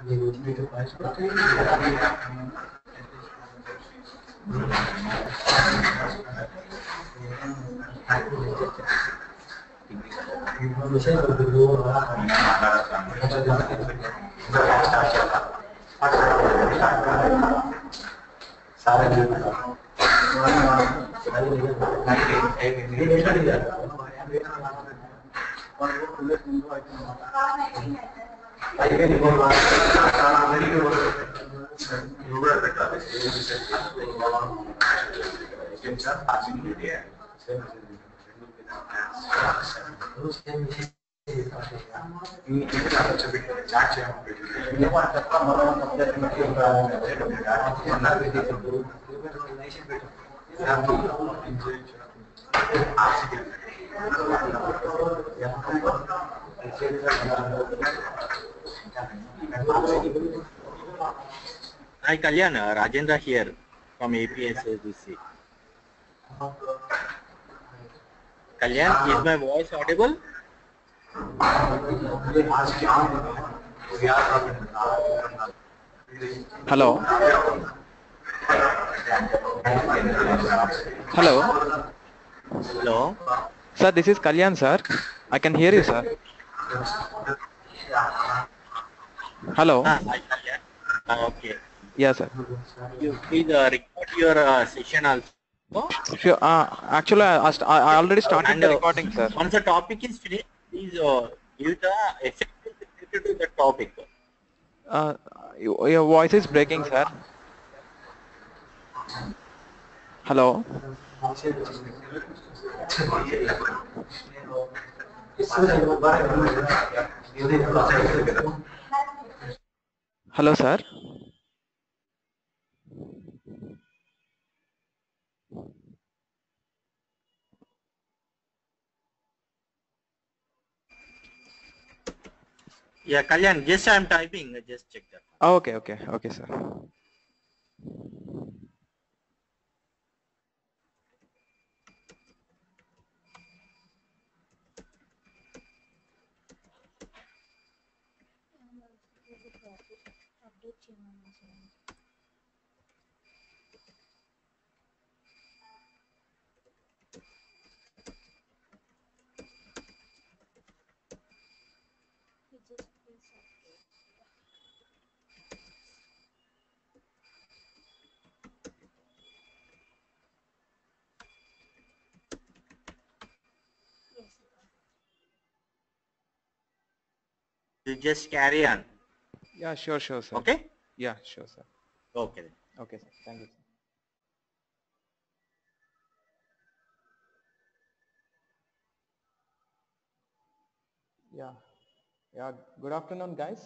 Hi Kalyan, Rajendra here from APSABC. Kalyan, is my voice audible? Hello. Hello. Hello. Sir, this is Kalyan, sir. I can hear you, sir. Hello. Hi Kalyan. Okay. Yes, sir. You please record your session also. Sure. Actually, I already started And the recording, sir. once the topic is finished, please give the effect related to the topic. Your voice is breaking, sir. Hello. Hello, sir. Yeah, Kalyan, just I'm typing. Just check that. Oh, okay, sir. You just carry on. Yeah, sure, sir. Okay? Yeah, sure, sir. Okay. Okay, sir. Thank you, sir. Yeah. Good afternoon, guys.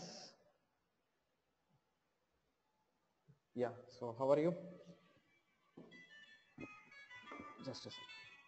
Yeah. So, how are you? Just a second.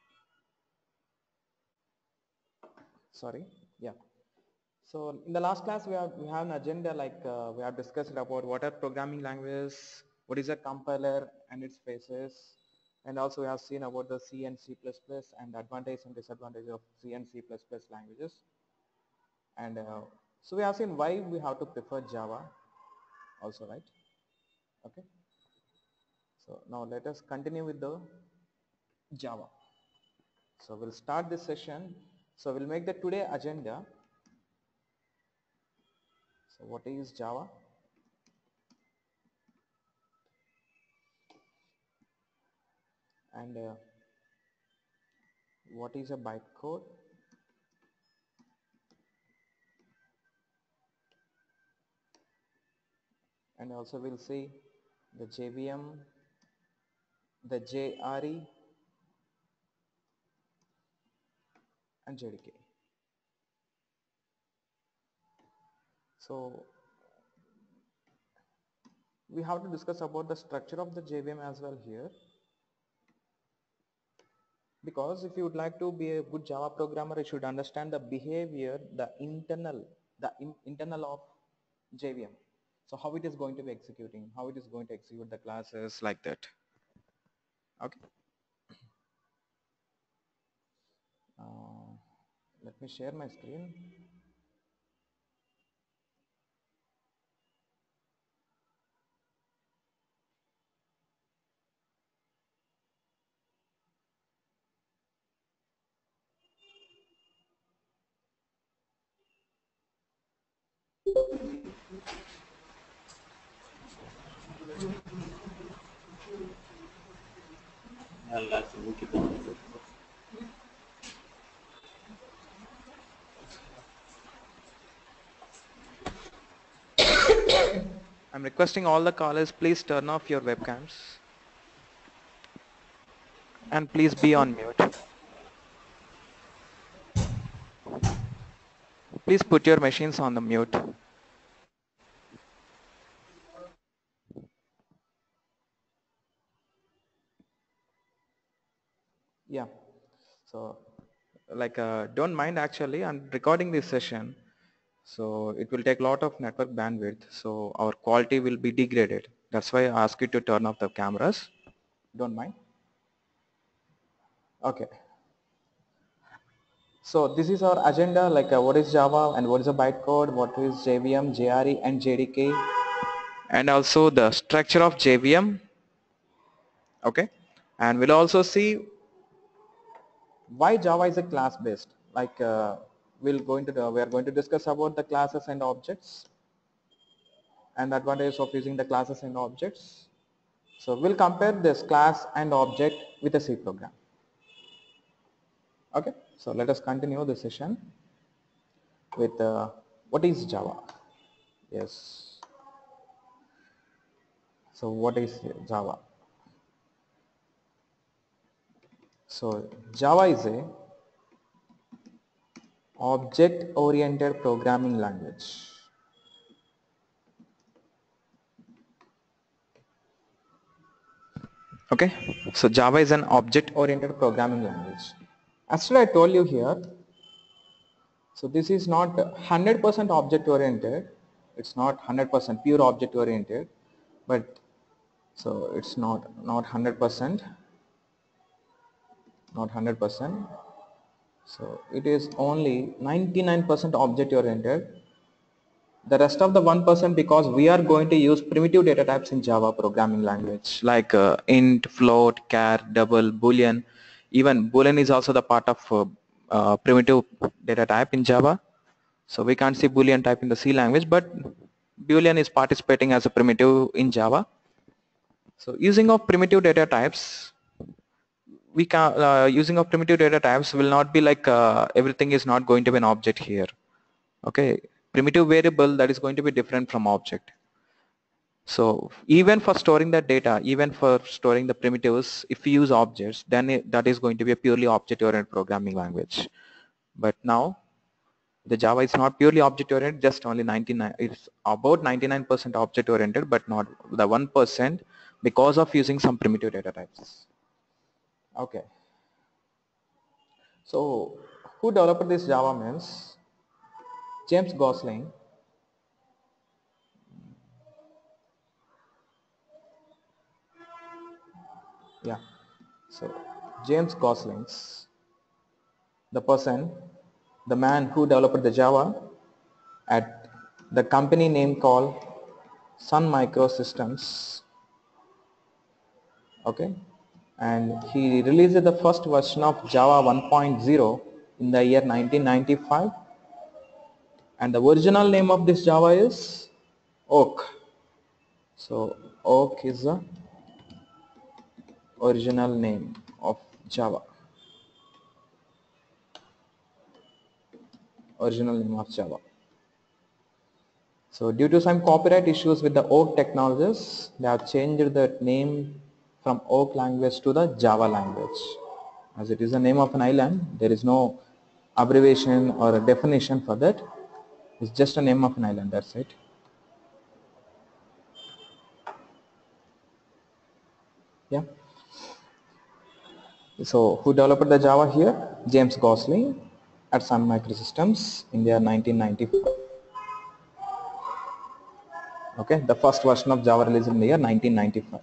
Sorry. Yeah. So in the last class we have an agenda, like we have discussed about what are programming languages, what is a compiler and its phases, and also we have seen about the C and C++ and advantage and disadvantage of C and C++ languages. And so we have seen why we have to prefer Java also, right? Okay. So now let us continue with the Java. So we'll start this session. So we'll make the today agenda. So what is Java? And what is a bytecode? And also we'll see the JVM, the JRE and JDK. So we have to discuss about the structure of the JVM as well here, because if you would like to be a good Java programmer, you should understand the behavior, the internal of JVM. So how it is going to be executing, how it is going to execute the classes like that. Okay. Let me share my screen. يلا سيبوك كده. I'm requesting all the callers, please turn off your webcams and please be on mute. Please put your machines on the mute. Yeah, so like don't mind, actually I'm recording this session, so it will take a lot of network bandwidth, so our quality will be degraded. That's why I ask you to turn off the cameras. Don't mind. Okay, so this is our agenda, like what is Java and what is a bytecode, what is JVM, JRE and JDK, and also the structure of JVM. Okay, and we'll also see why Java is a class based. Like we are going to discuss about the classes and objects and the advantages of using the classes and objects. So we'll compare this class and object with a C program. Okay, so let us continue the session with what is Java. Yes, so what is Java? So Java is a object oriented programming language. Okay, so Java is an object oriented programming language. Actually I told you here, so this is not 100% object oriented, it's not 100% pure object oriented, but so it's not 100%, not 100%, so it is only 99% object oriented. The rest of the 1%, because we are going to use primitive data types in Java programming language like int, float, char, double, boolean. Even boolean is also the part of primitive data type in Java. So we can't see boolean type in the C language, but boolean is participating as a primitive in Java. So using of primitive data types, we can using of primitive data types will not be like everything is not going to be an object here. Okay, primitive variable, that is going to be different from object. So even for storing that data, even for storing the primitives, if we use objects, then that is going to be a purely object oriented programming language. But now the Java is not purely object oriented, just only 99, it's about 99% object oriented, but not the 1% because of using some primitive data types. Okay, so who developed this Java means James Gosling. Yeah, so James Gosling's the person, the man who developed the Java at the company name called Sun Microsystems. Okay, and he released the first version of Java 1.0 in the year 1995, and the original name of this Java is Oak. So Oak is the original name of Java. Original name of Java. So due to some copyright issues with the Oak technologies, they have changed the name from Oak language to the Java language. As it is the name of an island, there is no abbreviation or a definition for that. It's just a name of an island, that's it. Yeah. So who developed the Java here? James Gosling at Sun Microsystems in the year 1995. Okay, the first version of Java released in the year 1995.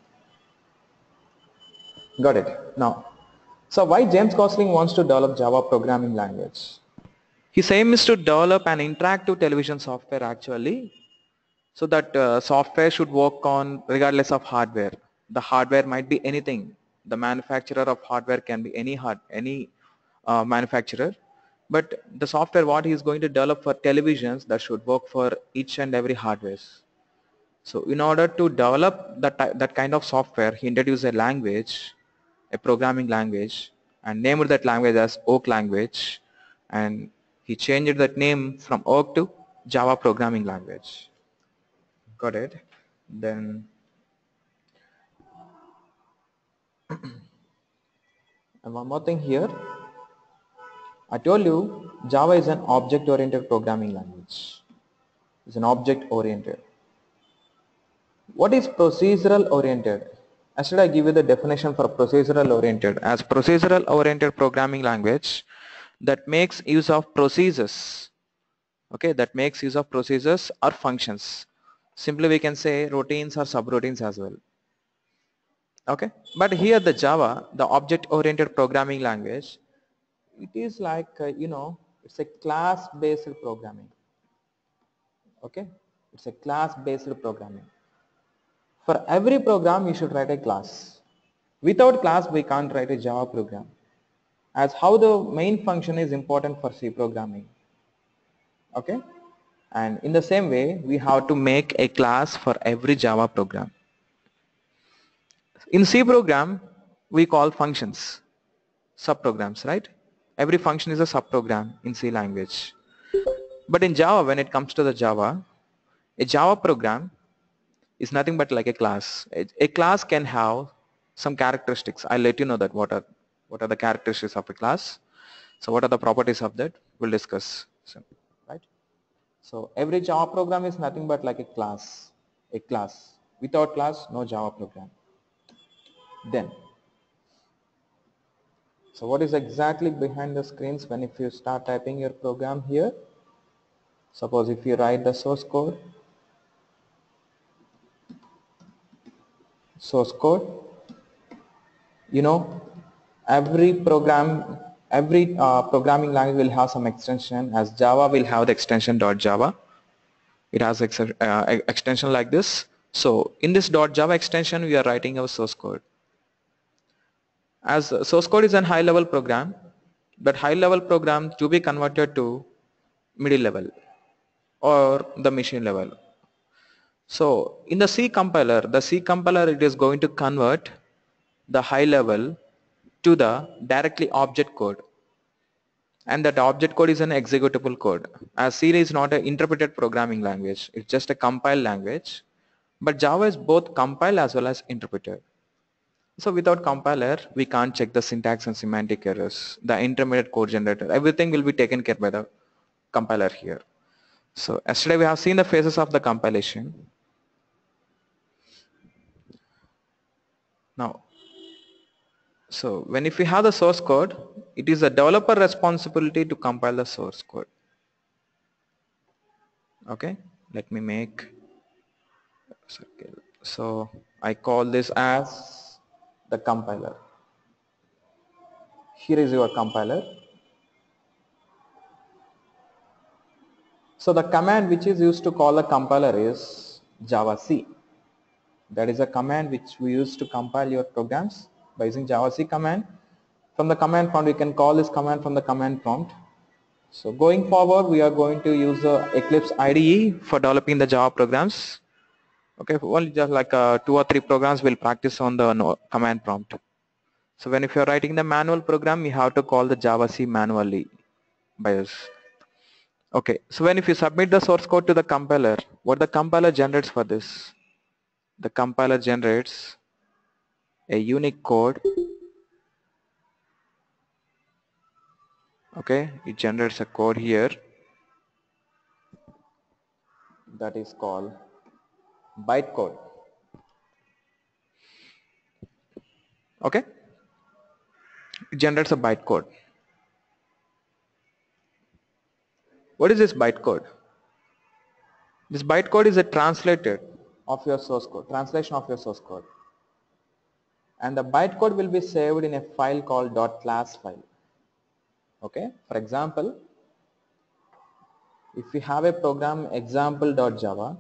Got it. Now, so why James Gosling wants to develop Java programming language? His aim is to develop an interactive television software actually, so that software should work on regardless of hardware. The hardware might be anything. The manufacturer of hardware can be any manufacturer. but the software what he is going to develop for televisions, that should work for each and every hardware. So in order to develop that kind of software, he introduced a language, a programming language, and named that language as Oak language, and he changed that name from Oak to Java programming language. Got it? Then and one more thing here, I told you Java is an object-oriented programming language. It's an object-oriented. What is procedural oriented? Should I give you the definition for procedural oriented? As procedural oriented programming language that makes use of procedures, okay, that makes use of procedures or functions. Simply we can say routines or subroutines as well. Okay, but here the Java, the object oriented programming language, it is like it's a class based programming. Okay, it's a class based programming. For every program you should write a class. Without class we can't write a Java program, as how the main function is important for C programming. Okay, and in the same way we have to make a class for every Java program. In C program we call functions subprograms, right? Every function is a subprogram in C language. But in Java, when it comes to the Java, a Java program is nothing but like a class. A class can have some characteristics. I'll let you know that what are the characteristics of a class. So what are the properties of that? We'll discuss soon, right? So every Java program is nothing but like a class. A class. Without class, no Java program. Then, so what is exactly behind the screens when if you start typing your program here? Suppose if you write the source code, every program, every programming language will have some extension. As Java will have the extension .java. It has extension like this. So in this .java extension, we are writing our source code. As source code is a high level program, but high level program to be converted to middle level or the machine level. So in the C compiler it is going to convert the high level to the directly object code, and that object code is an executable code. As C is not an interpreted programming language, it's just a compiled language, but Java is both compiled as well as interpreted. So without compiler we can't check the syntax and semantic errors, the intermediate code generator, everything will be taken care by the compiler here. So yesterday we have seen the phases of the compilation. Now, so if we have the source code, it is the developer responsibility to compile the source code. Okay, let me make a circle. So I call this as the compiler. Here is your compiler. So the command which is used to call the compiler is javac. That is a command which we use to compile your programs by using javac command. From the command prompt, we can call this command from the command prompt. So going forward, we are going to use the Eclipse IDE for developing the Java programs. Okay, only just like 2 or 3 programs we'll practice on the command prompt. So if you're writing the manual program, you have to call the javac manually by us. Okay, so if you submit the source code to the compiler, what the compiler generates for this? The compiler generates a unique code. Okay, it generates a code here that is called bytecode. Okay, it generates a bytecode. What is this bytecode? This bytecode is a translation of your source code, and the bytecode will be saved in a file called .class file. Okay, for example, if we have a program example.java,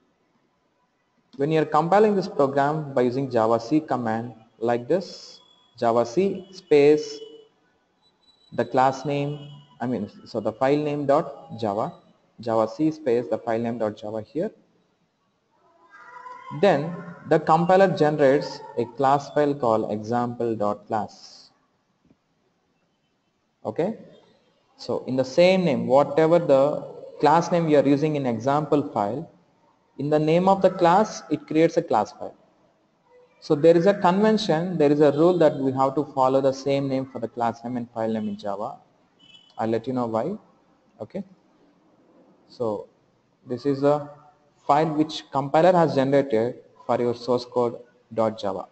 when you are compiling this program by using javac command like this, Java C space the class name, so the file name dot Java, Java C space the file name dot Java here. Then the compiler generates a class file called example.class. Okay. So in the same name, whatever the class name you are using in example file, in the name of the class, it creates a class file. So there is a convention, there is a rule that we have to follow the same name for the class name and file name in Java. I'll let you know why. Okay. So this is a file which compiler has generated for your source code .java.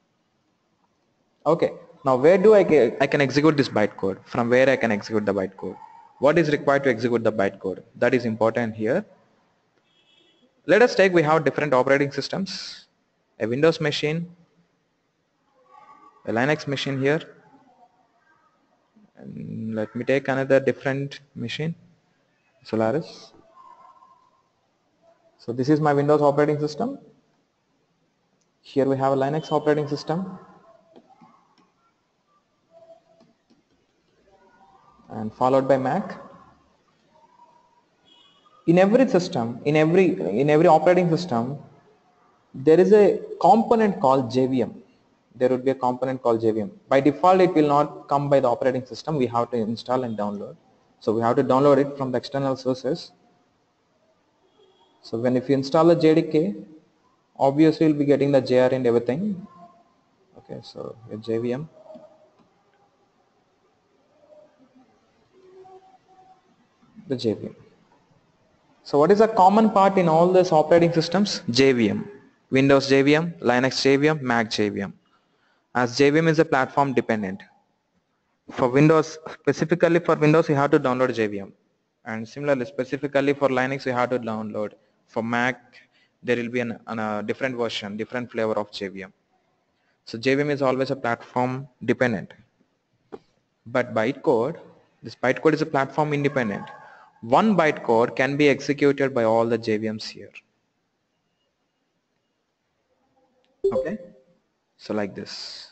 Okay. Now where do I can execute this bytecode? From where I can execute the bytecode? What is required to execute the bytecode? That is important here. Let us take, we have different operating systems, a Windows machine, a Linux machine here, and let me take another different machine, Solaris. So this is my Windows operating system. Here we have a Linux operating system, and followed by Mac. In every system, in every operating system, there is a component called JVM. There would be a component called JVM. By default, it will not come by the operating system. We have to install and download. So we have to download it from the external sources. So if you install the JDK, obviously you'll be getting the JR and everything. Okay, so your JVM. The JVM. So what is a common part in all these operating systems? JVM. Windows JVM, Linux JVM, Mac JVM. As JVM is a platform dependent. For Windows, specifically for Windows, you have to download JVM. And similarly, specifically for Linux, you have to download. For Mac, there will be a different version, different flavor of JVM. So JVM is always a platform dependent. But bytecode, this bytecode is a platform independent. One bytecode can be executed by all the JVMs here. Okay, so like this.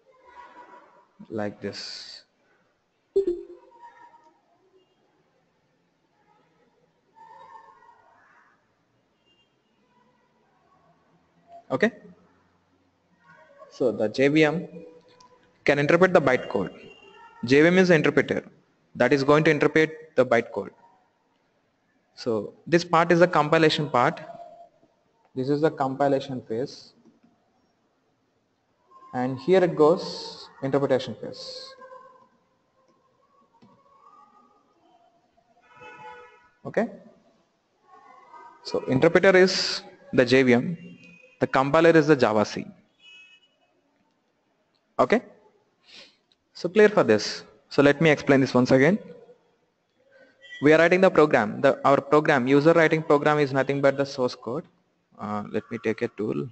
Okay, so the JVM can interpret the bytecode. JVM is the interpreter that is going to interpret the bytecode. So this part is the compilation part. This is the compilation phase, and here it goes interpretation phase. Okay, so interpreter is the JVM, the compiler is the Java C. Okay, so clear for this. So let me explain this once again. We are writing the program. Our program, user writing program, is nothing but the source code. Let me take a tool.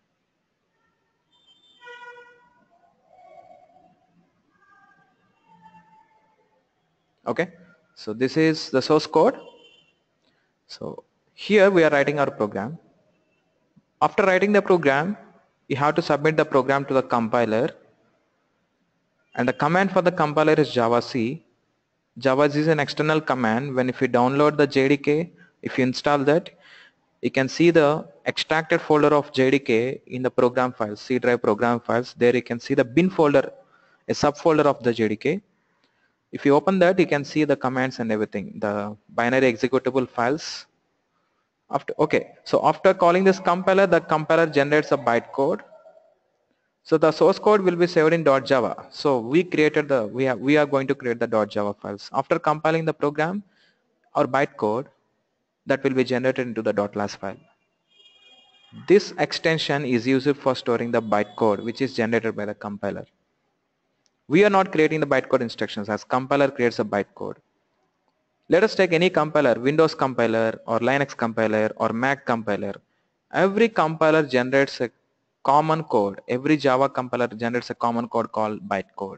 Okay, so this is the source code. So here we are writing our program. After writing the program, you have to submit the program to the compiler, and the command for the compiler is Java C. Java C is an external command. If you download the JDK, if you install that, you can see the extracted folder of JDK in the program files, C drive program files. There you can see the bin folder, a subfolder of the JDK. If you open that, you can see the commands and everything, the binary executable files. So after calling this compiler, the compiler generates a bytecode. So the source code will be saved in .java. So we are going to create the .java files. After compiling the program, our bytecode that will be generated into the .las file. This extension is used for storing the bytecode which is generated by the compiler. We are not creating the bytecode instructions, as compiler creates a bytecode. Let us take any compiler, Windows compiler or Linux compiler or Mac compiler. Every compiler generates a common code. Every Java compiler generates a common code called bytecode.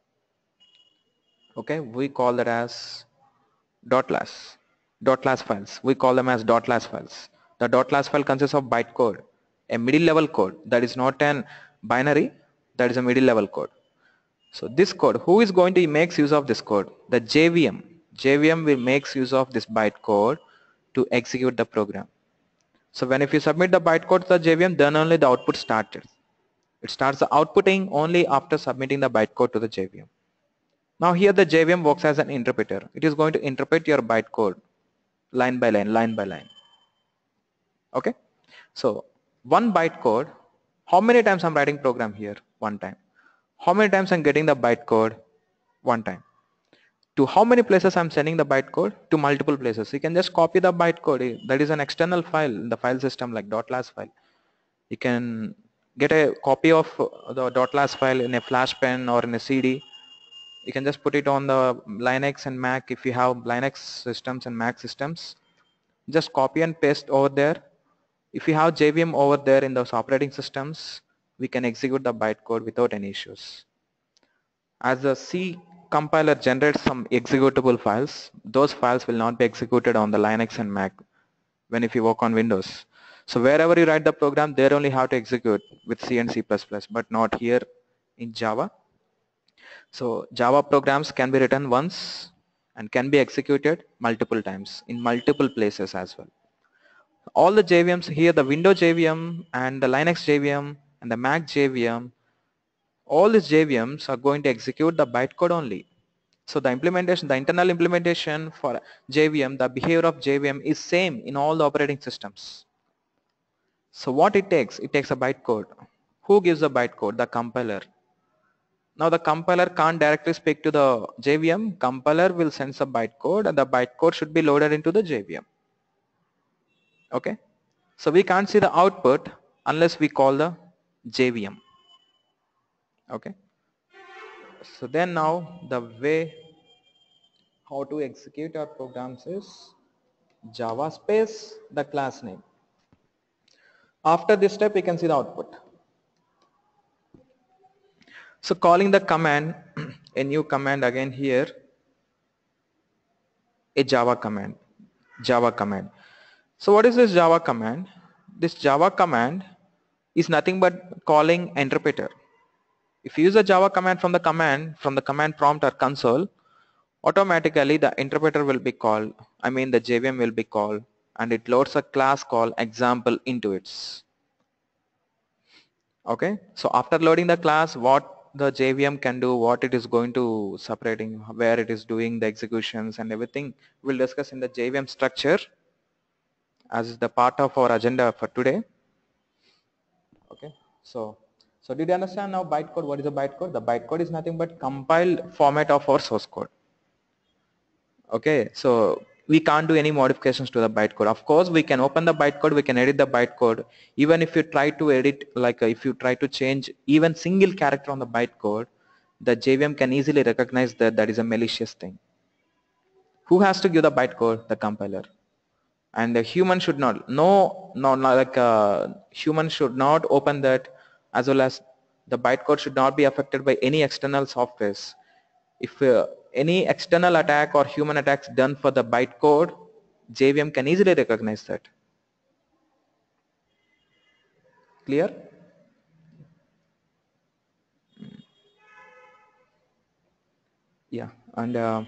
Okay, we call that as .las files. We call them as .las files. The .las file consists of bytecode, a middle level code that is not an binary, that is a middle level code. So this code, who is going to make use of this code? The JVM. JVM will make use of this bytecode to execute the program. So when if you submit the bytecode to the JVM, then only the output started. It starts the outputting only after submitting the bytecode to the JVM. Now here the JVM works as an interpreter. It is going to interpret your bytecode line by line, line by line. Okay. So one bytecode, how many times I'm writing program here? One time. How many times I'm getting the bytecode? One time. To how many places I'm sending the bytecode? To multiple places. You can just copy the bytecode. That is an external file in the file system like .las file. You can get a copy of the .las file in a flash pen or in a CD. You can just put it on the Linux and Mac. If you have Linux systems and Mac systems, just copy and paste over there. If you have JVM over there in those operating systems, we can execute the bytecode without any issues. As the C compiler generates some executable files, those files will not be executed on the Linux and Mac when if you work on Windows. So wherever you write the program, there only have to execute with C and C++, but not here in Java. So Java programs can be written once and can be executed multiple times in multiple places as well. All the JVMs here, the Windows JVM and the Linux JVM and the Mac JVM, all these JVMs are going to execute the bytecode only. So the implementation, the internal implementation for JVM, the behavior of JVM is same in all the operating systems. So what it takes a bytecode. Who gives the bytecode? The compiler. Now the compiler can't directly speak to the JVM. Compiler will send some bytecode and the bytecode should be loaded into the JVM. Okay. So we can't see the output unless we call the JVM. Okay. So then now the way how to execute our programs is Java space the class name. After this step, you can see the output. So calling the command, a new command again here, a Java command. So what is this Java command? This Java command is nothing but calling interpreter. If you use a Java command from the command prompt or console, automatically the interpreter will be called, I mean the JVM will be called, and it loads a class called example into it. Okay, so after loading the class, what the JVM can do, what it is going to separating, where it is doing the executions and everything, we'll discuss in the JVM structure as the part of our agenda for today. Okay, so did you understand now bytecode? What is a bytecode? The bytecode is nothing but compiled format of our source code. Okay, so we can't do any modifications to the bytecode. Of course, we can open the bytecode, we can edit the bytecode. Even if you try to edit, like if you try to change even single character on the bytecode, the JVM can easily recognize that that is a malicious thing. Who has to give the bytecode? The compiler. And the human should not. Human should not open that, as well as the bytecode should not be affected by any external softwares. If any external attack or human attacks done for the bytecode, JVM can easily recognize that. Clear? Yeah, and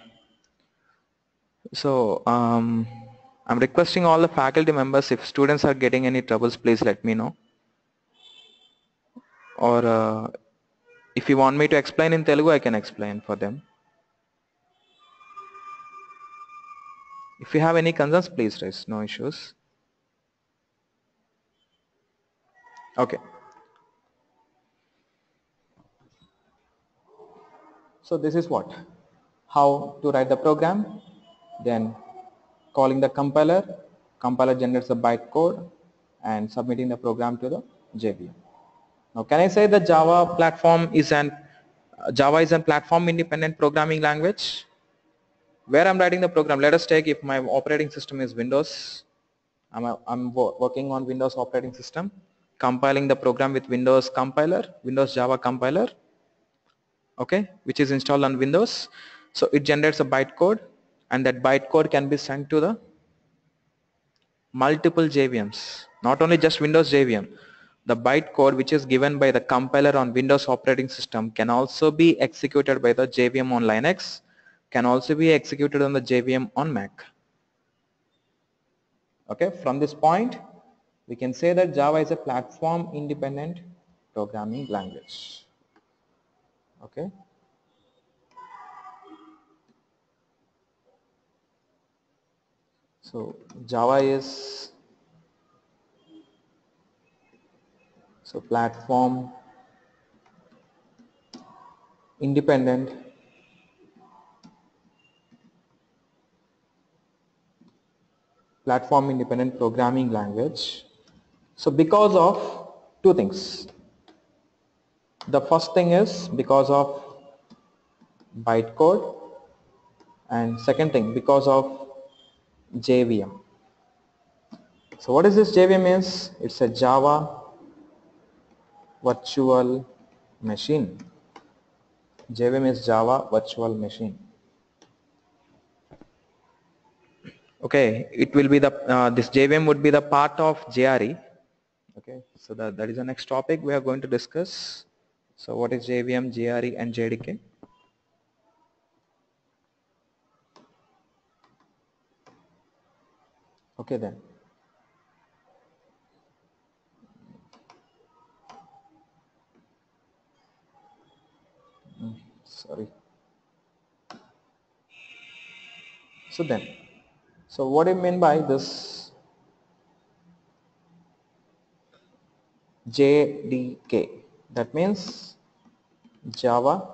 I'm requesting all the faculty members, if students are getting any troubles, please let me know. Or if you want me to explain in Telugu, I can explain for them. If you have any concerns, please raise, no issues. Okay. So this is what? How to write the program, then calling the compiler generates the bytecode and submitting the program to the JVM. Now can I say that Java is a platform independent programming language? Where I'm writing the program, let us take if my operating system is Windows, I'm working on Windows operating system, compiling the program with Windows compiler, Windows Java compiler, okay, which is installed on Windows. So it generates a bytecode, and that bytecode can be sent to the multiple JVMs, not only just Windows JVM, the bytecode which is given by the compiler on Windows operating system can also be executed by the JVM on Linux, can also be executed on the JVM on Mac. Okay, from this point we can say that Java is a platform independent programming language. Okay. So Java is platform independent programming language. So because of two things. The first thing is because of bytecode, and second thing because of JVM. So what is this JVM is? It's a Java virtual machine. JVM is Java virtual machine. Okay, it will be the this JVM would be the part of JRE. Okay, so that is the next topic we are going to discuss. So what is JVM, JRE and JDK? Okay then. Sorry. So what do you mean by this JDK? That means Java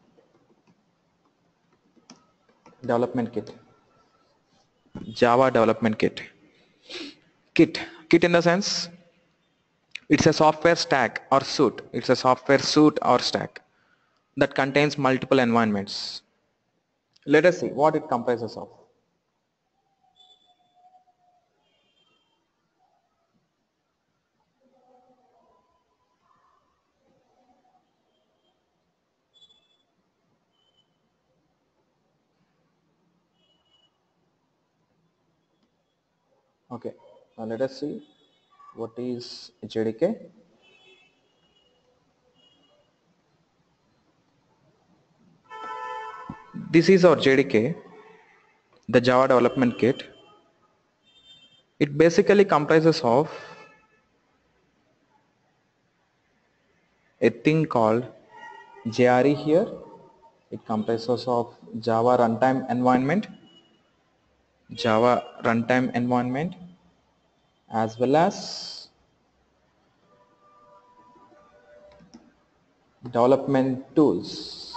Development Kit. Java Development Kit. Kit in the sense it's a software stack or suite. It's a software suite or stack that contains multiple environments. Let us see what it comprises of. Okay, now let us see what is JDK. This is our JDK, the Java Development Kit. It basically comprises of a thing called JRE here. It comprises of Java runtime environment, as well as development tools.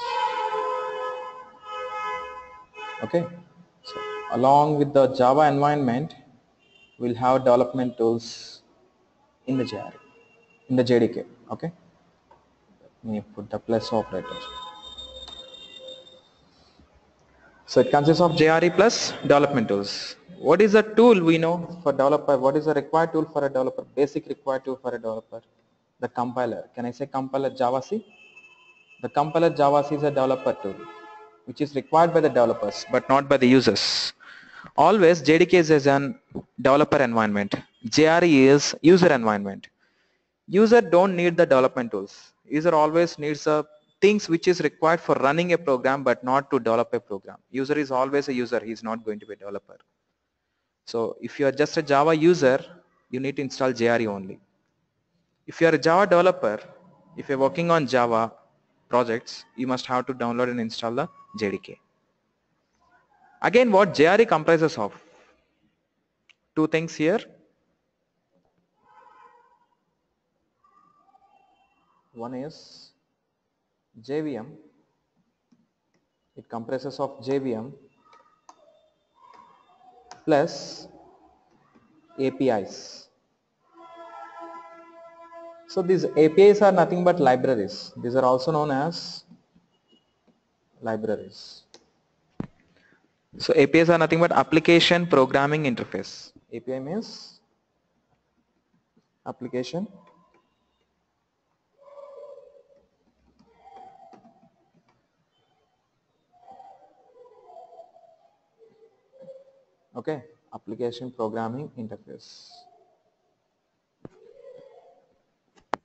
Okay, so along with the Java environment, we'll have development tools in the JDK. Okay, let me put the plus operator. So it consists of JRE plus development tools. What is a tool we know for developer? What is a required tool for a developer? Basic required tool for a developer. The compiler. Can I say compiler JavaC? The compiler JavaC is a developer tool which is required by the developers but not by the users. Always JDK is an developer environment. JRE is user environment. User don't need the development tools. User always needs the things which is required for running a program but not to develop a program. User is always a user. He is not going to be a developer. So if you are just a Java user, you need to install JRE only. If you are a Java developer, if you're working on Java projects, you must have to download and install the JDK. Again, what JRE comprises of? Two things here. One is JVM. It comprises of JVM plus APIs. So these APIs are nothing but libraries. These are also known as libraries. So APIs are nothing but application programming interface. API means application application programming interface.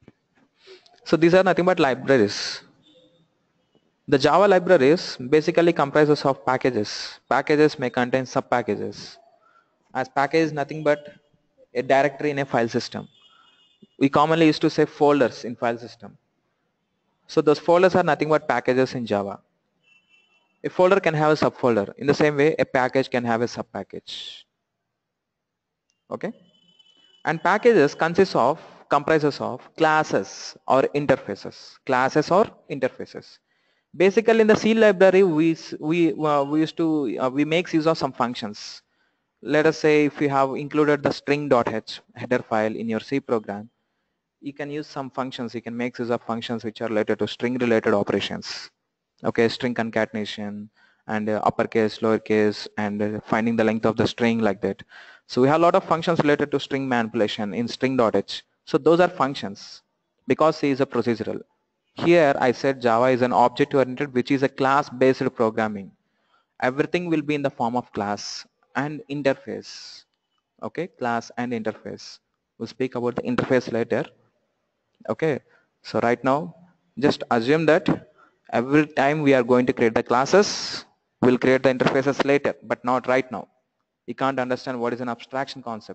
So these are nothing but libraries. The Java libraries basically comprises of packages. Packages may contain sub-packages. As package is nothing but a directory in a file system. We commonly used to say folders in file system. So those folders are nothing but packages in Java. A folder can have a subfolder. In the same way, a package can have a sub-package. Okay? And packages comprises of classes or interfaces. Classes or interfaces. Basically, in the C library, we used to we makes use of some functions. Let us say if you have included the string.h header file in your C program, you can use some functions. You can make use of functions which are related to string related operations. Okay, string concatenation and uppercase, lowercase, and finding the length of the string like that. So we have a lot of functions related to string manipulation in string.h. So those are functions because C is a procedural. Here I said Java is an object oriented, which is a class based programming. Everything will be in the form of class and interface. Okay, class and interface. We'll speak about the interface later. Okay, so right now just assume that every time we are going to create the classes, we'll create the interfaces later, but not right now. You can't understand what is an abstraction concept.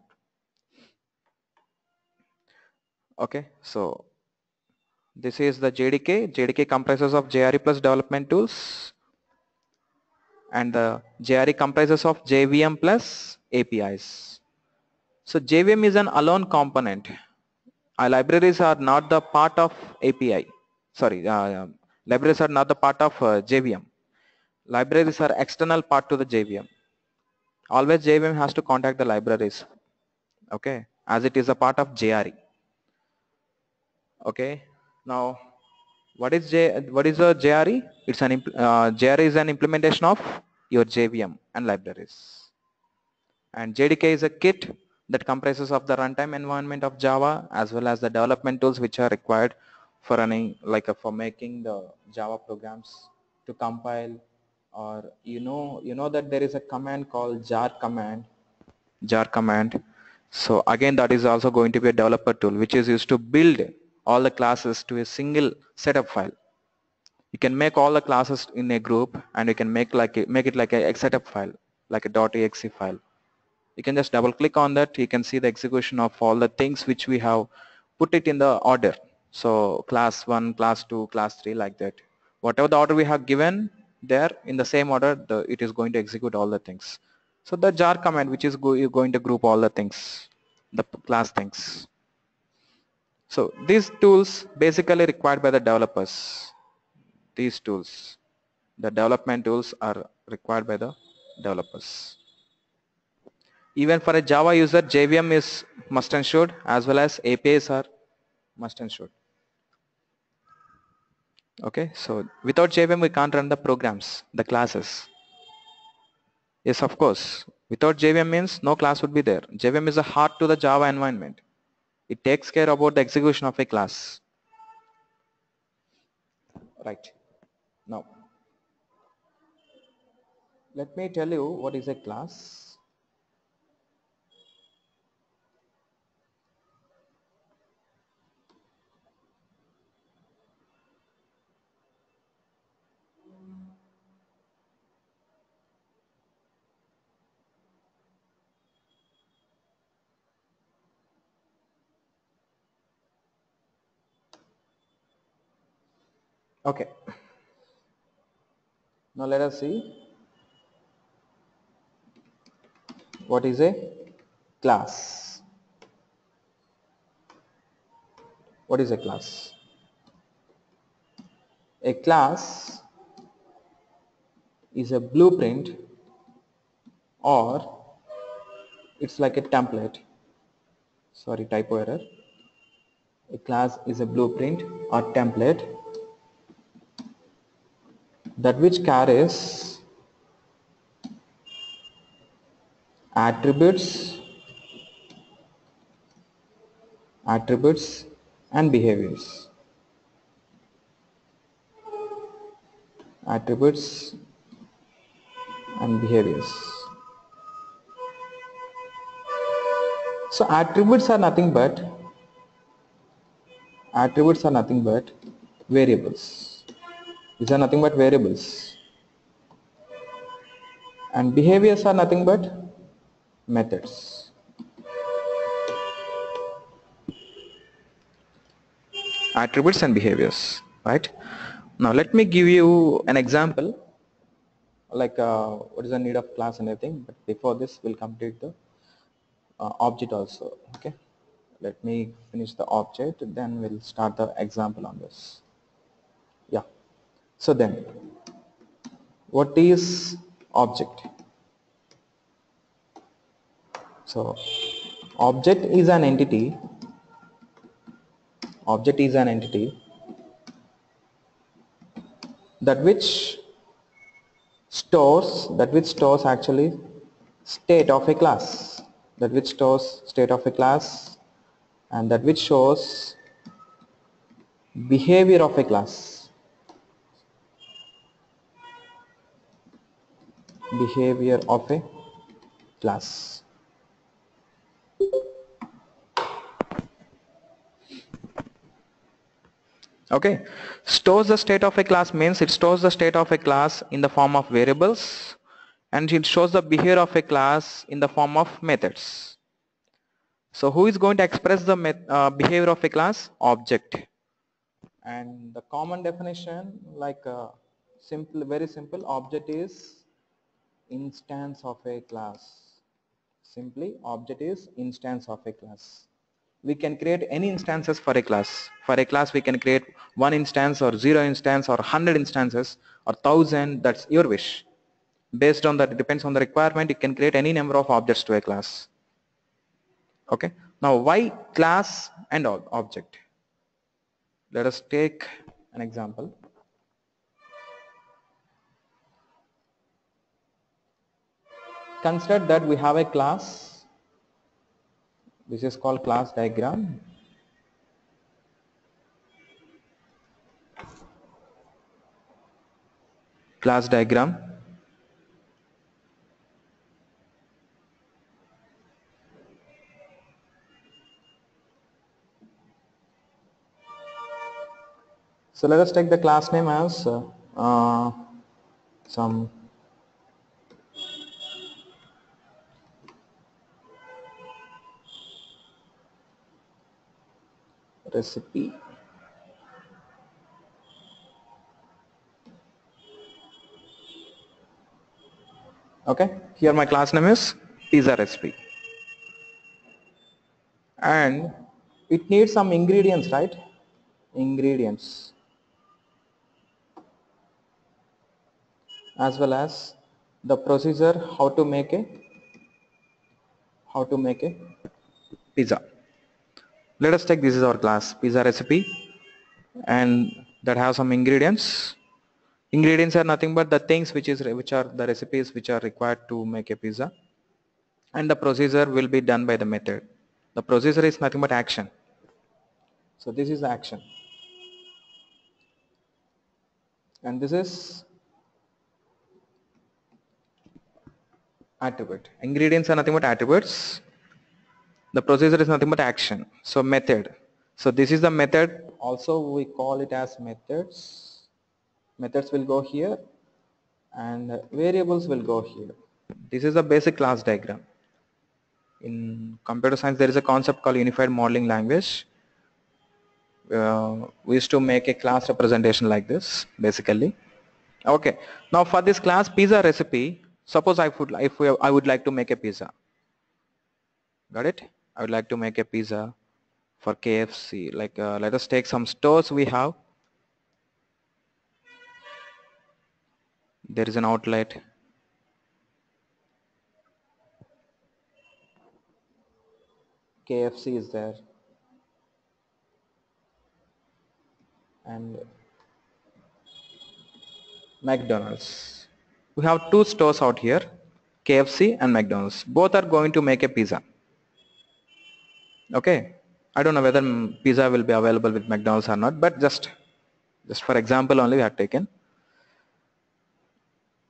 Okay, so this is the JDK. JDK comprises of JRE plus development tools, and the JRE comprises of JVM plus APIs. So JVM is an alone component. Our libraries are not the part of API. Sorry, libraries are not the part of JVM. Libraries are external part to the JVM. Always JVM has to contact the libraries. Okay, as it is a part of JRE. Okay, now what is a JRE? It's an JRE is an implementation of your JVM and libraries. And JDK is a kit that comprises of the runtime environment of Java as well as the development tools which are required for running, like for making the Java programs to compile, or you know that there is a command called jar command. So again, that is also going to be a developer tool which is used to build all the classes to a single setup file. You can make all the classes in a group, and you can make it like a setup file, like a .exe file. You can just double click on that. You can see the execution of all the things which we have put it in the order. So class 1, class 2, class 3, like that. Whatever the order we have given there, in the same order, it is going to execute all the things. So the jar command, which is going to group all the things, the class things. So these tools basically required by the developers. These tools, the development tools, are required by the developers. Even for a Java user, JVM is must and should, as well as APIs are must and should. Okay, so without JVM we can't run the programs, the classes. Yes, of course. Without JVM means no class would be there. JVM is a heart to the Java environment. It takes care about the execution of a class. Right. Now, let me tell you what is a class. Okay. Now let us see what is a class. What is a class? A class is a blueprint, or it's like a template. Sorry, typo error. A class is a blueprint or template that which carries attributes and behaviors. Attributes and behaviors. So attributes are nothing but attributes are nothing but variables. These are nothing but variables. And behaviors are nothing but methods. Attributes and behaviors, right? Now let me give you an example, like what is the need of class and everything, but before this we'll complete the object also. Okay, let me finish the object, then we'll start the example on this. Yeah, so then what is object? So object is an entity that which stores actually state of a class, and that which shows behavior of a class, Okay, stores the state of a class means it stores the state of a class in the form of variables, and it shows the behavior of a class in the form of methods. So who is going to express the behavior of a class? Object. And the common definition, like very simple, object is instance of a class. Simply, object is instance of a class. We can create any instances for a class. For a class we can create 1 instance or 0 instance or 100 instances or 1000, that's your wish. Based on that, it depends on the requirement, you can create any number of objects to a class. Okay, now why class and object? Let us take an example. Consider that we have a class. This is called class diagram. So let us take the class name as some recipe. Okay, here my class name is pizza recipe, and it needs some ingredients, right? Ingredients, as well as the procedure how to make a pizza. Let us take, this is our class pizza recipe, and that has some ingredients. Ingredients are nothing but the things which are the recipes which are required to make a pizza, and the procedure will be done by the method. The procedure is nothing but action. So this is the action, and this is attribute. Ingredients are nothing but attributes. The procedure is nothing but action. So method. So this is the method. Also we call it as methods. Methods will go here, and variables will go here. This is the basic class diagram. In computer science there is a concept called unified modeling language. We used to make a class representation like this basically. Okay, now for this class pizza recipe, suppose I would like to make a pizza. Got it? I would like to make a pizza for KFC. Like let us take some stores we have. There is an outlet. KFC is there, and McDonald's. We have two stores out here, KFC and McDonald's. Both are going to make a pizza. Okay, I don't know whether pizza will be available with McDonald's or not, but just for example only we have taken.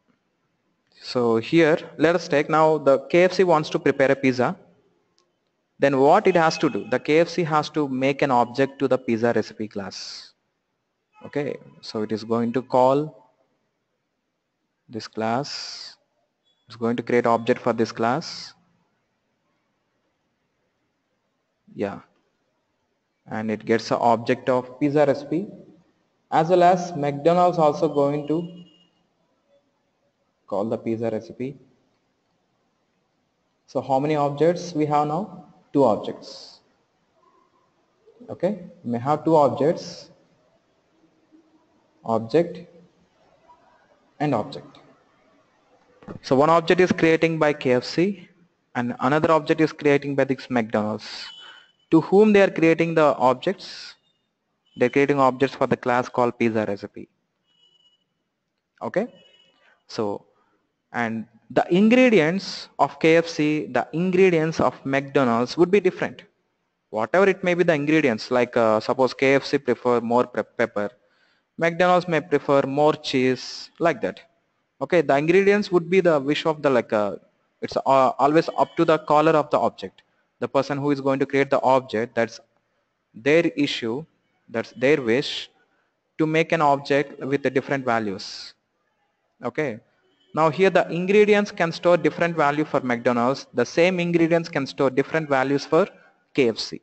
So here let us take, now the KFC wants to prepare a pizza. then what it has to do, the KFC has to make an object to the pizza recipe class. Okay, so it is going to call this class. It's going to create object for this class. Yeah, and it gets an object of pizza recipe, as well as McDonald's also going to call the pizza recipe. So how many objects we have now? 2 objects. Okay, we may have 2 objects, object and object. So one object is creating by KFC and another object is creating by this McDonald's. To whom they are creating the objects? They're creating objects for the class called pizza recipe. Okay, so and the ingredients of KFC, the ingredients of McDonald's would be different. Whatever it may be the ingredients, like suppose KFC prefer more pepper, McDonald's may prefer more cheese, like that. Okay, the ingredients would be the wish of the it's always up to the caller of the object, the person who is going to create the object. That's their issue, that's their wish to make an object with the different values. Okay, now here the ingredients can store different value for McDonald's, the same ingredients can store different values for KFC.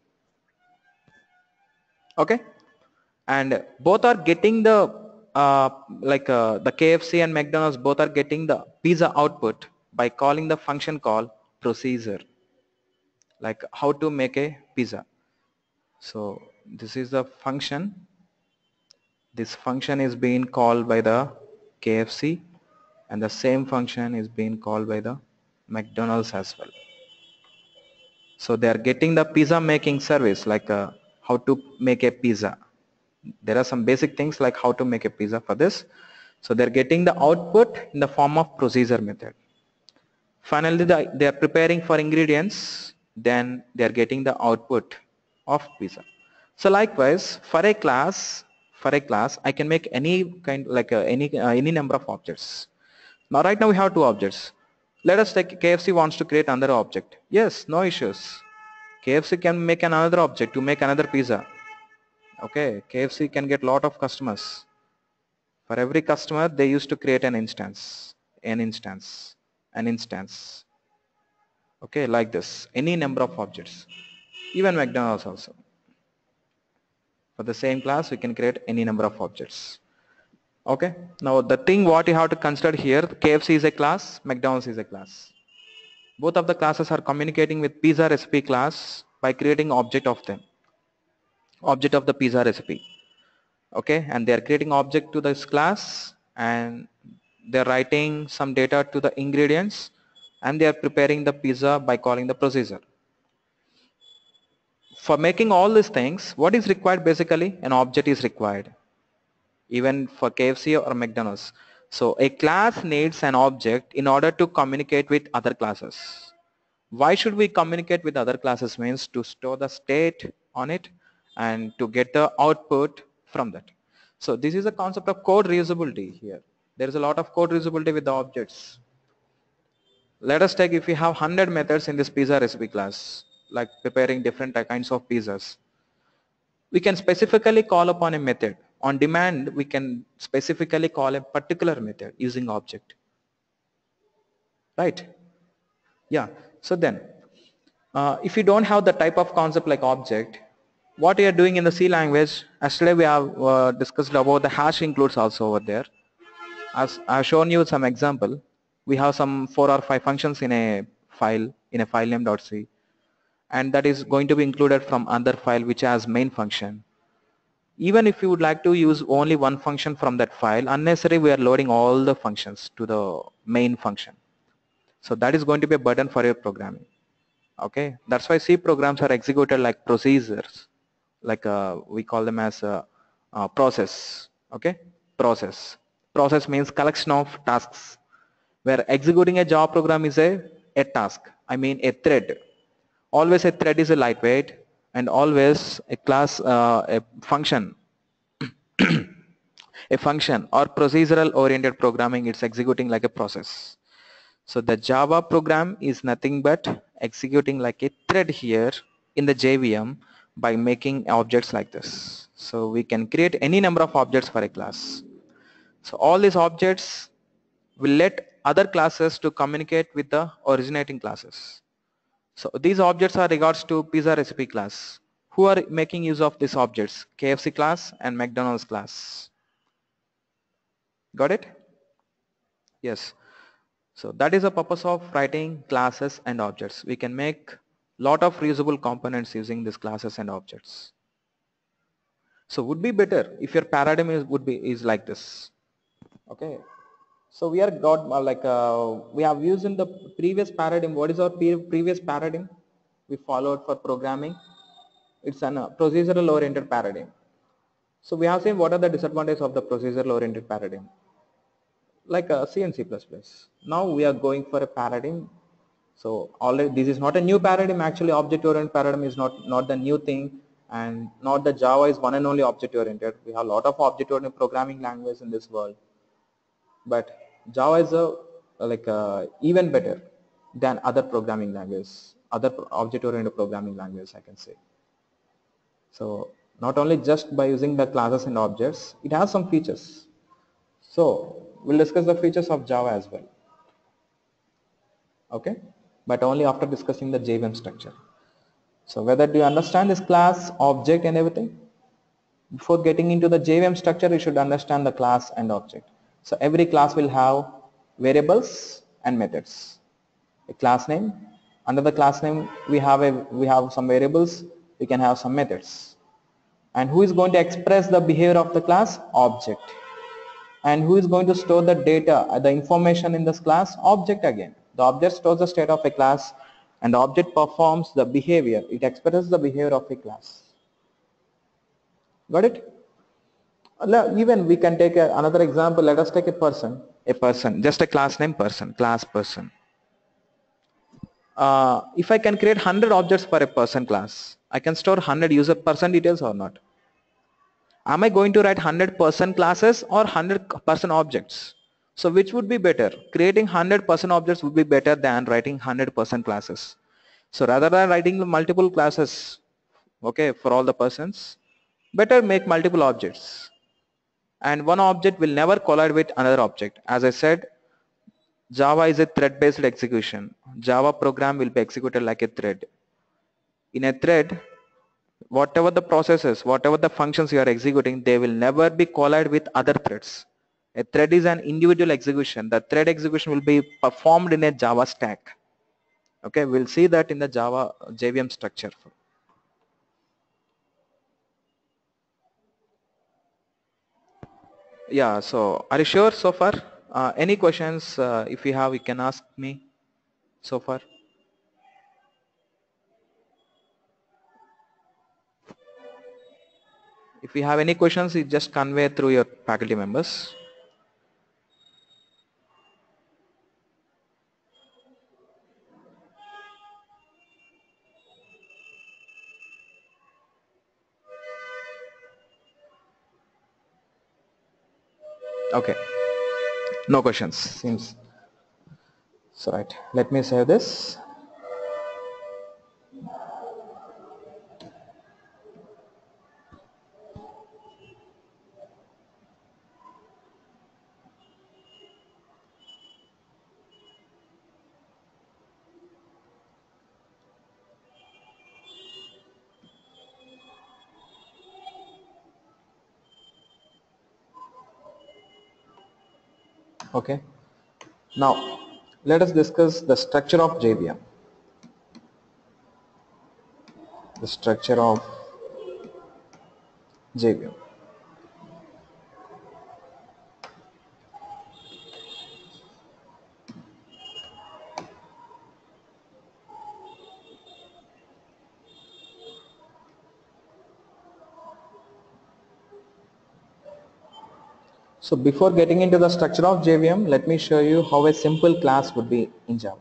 Okay, and both are getting the the KFC and McDonald's both are getting the pizza output by calling the function called procedure, like how to make a pizza. So this is the function. This function is being called by the KFC and the same function is being called by the McDonald's as well. So they are getting the pizza making service, like how to make a pizza. There are some basic things like how to make a pizza for this. So they're getting the output in the form of procedure method. Finally, they are preparing for ingredients, then they are getting the output of pizza. So likewise, for a class, I can make any kind, like any number of objects. Now right now we have 2 objects. Let us take KFC wants to create another object. Yes, no issues. KFC can make another object to make another pizza. Okay, KFC can get lot of customers. For every customer, they used to create an instance. Okay, like this, any number of objects. Even McDonald's also. For the same class, we can create any number of objects. Okay, now the thing what you have to consider here, KFC is a class, McDonald's is a class. Both of the classes are communicating with pizza recipe class by creating object of them. Object of the pizza recipe. Okay, and they are creating object to this class and they're writing some data to the ingredients and they are preparing the pizza by calling the procedure. For making all these things, what is required? Basically an object is required, even for KFC or McDonald's. So a class needs an object in order to communicate with other classes. Why should we communicate with other classes? Means to store the state on it and to get the output from that. So this is a concept of code reusability here. There is a lot of code reusability with the objects. Let us take, if we have 100 methods in this pizza recipe class, like preparing different kinds of pizzas, we can specifically call upon a method. On demand, we can specifically call a particular method using object. Right? Yeah. So then, if you don't have the type of concept like object, what we are doing in the C language, yesterday we have discussed about the hash includes also over there. As I've shown you some example, we have some 4 or 5 functions in a file name.c, and that is going to be included from other file which has main function. Even if you would like to use only one function from that file, unnecessarily we are loading all the functions to the main function. So that is going to be a burden for your programming. Okay, that's why C programs are executed like procedures, like we call them as a process. Okay, process means collection of tasks, where executing a Java program is a task, I mean a thread. Always a thread is a lightweight, and always a class, a function a function or procedural oriented programming, it's executing like a process. So the Java program is nothing but executing like a thread here in the JVM by making objects like this. So we can create any number of objects for a class. So all these objects will let other classes to communicate with the originating classes. So these objects are regards to pizza recipe class. Who are making use of these objects? KFC class and McDonald's class. Got it? Yes. So that is the purpose of writing classes and objects. We can make lot of reusable components using these classes and objects. So would be better if your paradigm is like this. Okay. So we are got we have used in the previous paradigm. What is our previous paradigm we followed for programming? It's an procedural oriented paradigm. So we have seen what are the disadvantages of the procedural oriented paradigm, like C and C++. Now we are going for a paradigm. So already this is not a new paradigm. Actually, object oriented paradigm is not the new thing, and not the Java is one and only object oriented. We have a lot of object oriented programming languages in this world, but Java is even better than other programming languages, other object oriented programming languages, I can say. So not only just by using the classes and objects, it has some features. So we'll discuss the features of Java as well. Okay, but only after discussing the JVM structure. So whether do you understand this class, object and everything? Before getting into the JVM structure, you should understand the class and object. So every class will have variables and methods. A class name, under the class name we have some variables, we can have some methods. And who is going to express the behavior of the class? Object. And who is going to store the data, the information in this class? Object again. The object stores the state of a class, and the object performs the behavior. It expresses the behavior of a class. Got it? Even we can take another example. Let us take a person, just a class name person, class person. If I can create 100 objects for a person class, I can store 100 user person details or not? Am I going to write 100 person classes or 100 person objects? So which would be better? Creating 100 person objects would be better than writing 100 person classes. So rather than writing multiple classes, okay, for all the persons, better make multiple objects. And one object will never collide with another object. As I said, Java is a thread-based execution. Java program will be executed like a thread. In a thread, whatever the processes, whatever the functions you are executing, they will never be collided with other threads. A thread is an individual execution. The thread execution will be performed in a Java stack. Okay, we'll see that in the Java JVM structure. Yeah, so are you sure so far? Any questions? If you have, you can ask me so far. If you have any questions, you just convey through your faculty members. Okay, no questions, seems. So right, let me save this. Okay, now let us discuss the structure of JVM. The structure of JVM. So before getting into the structure of JVM, let me show you how a simple class would be in Java.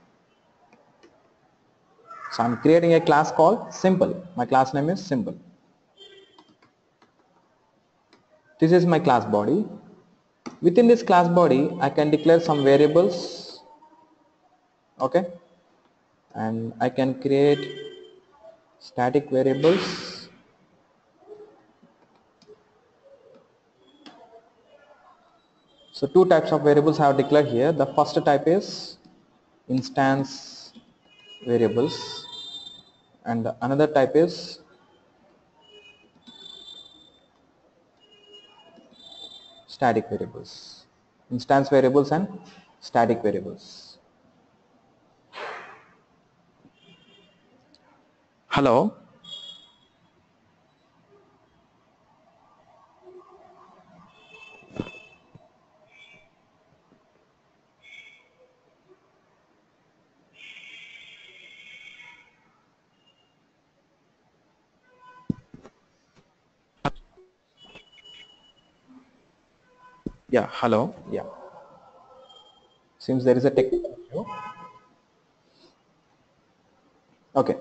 So I'm creating a class called simple. My class name is simple. This is my class body. Within this class body, I can declare some variables Okay, and I can create static variables. So two types of variables I have declared here. The first type is instance variables, and another type is static variables. Instance variables and static variables. Hello. Yeah, hello. Yeah. Seems there is a technical issue. Okay.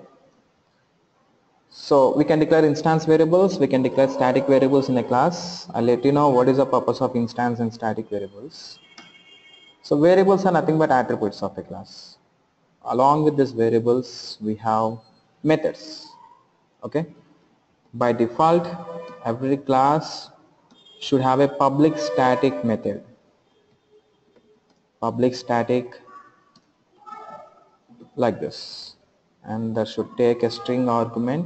So we can declare instance variables, we can declare static variables in a class. I'll let you know what is the purpose of instance and static variables. So variables are nothing but attributes of a class. Along with these variables, we have methods. Okay. By default, every class should have a public static method. Public static like this, and that should take a string argument.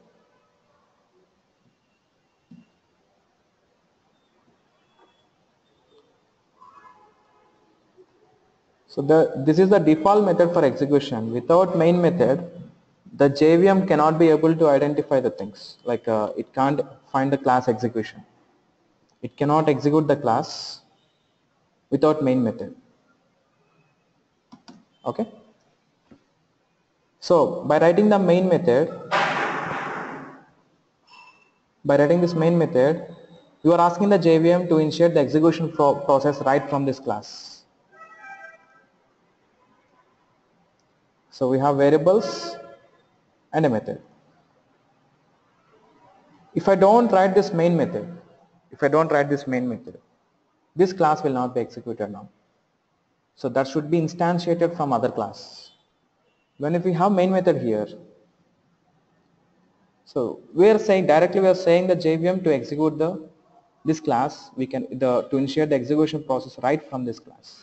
So this is the default method for execution. Without main method, the JVM cannot be able to identify the things, like it can't find the class execution. It cannot execute the class without main method. Okay. So by writing the main method, by writing this main method, you are asking the JVM to initiate the execution process right from this class. So we have variables and a method. If I don't write this main method, this class will not be executed now. So that should be instantiated from other class. When if we have main method here, so we are saying directly, we are saying the JVM to execute this class, we can to initiate the execution process right from this class.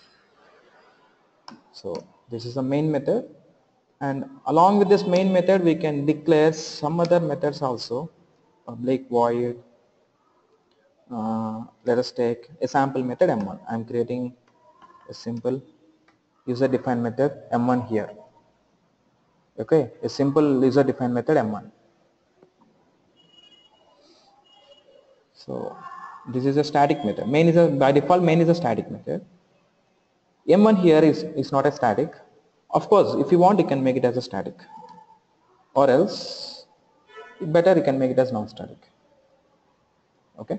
So this is the main method, and along with this main method we can declare some other methods also. Public void, let us take a sample method m1. I am creating a simple user defined method m1 here. Okay, a simple user defined method m1. So this is a static method. Main is by default main is a static method. m1 here is not a static. Of course, if you want, you can make it as a static, or else better you can make it as non-static. Okay.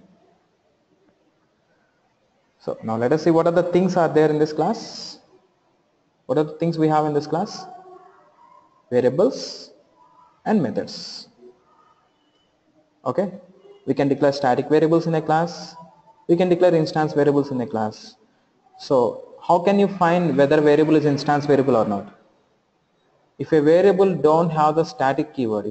So now let us see what are the things are there in this class. What are the things we have in this class? Variables and methods. Okay. We can declare static variables in a class. We can declare instance variables in a class. So how can you find whether variable is instance variable or not? If a variable don't have the static keyword,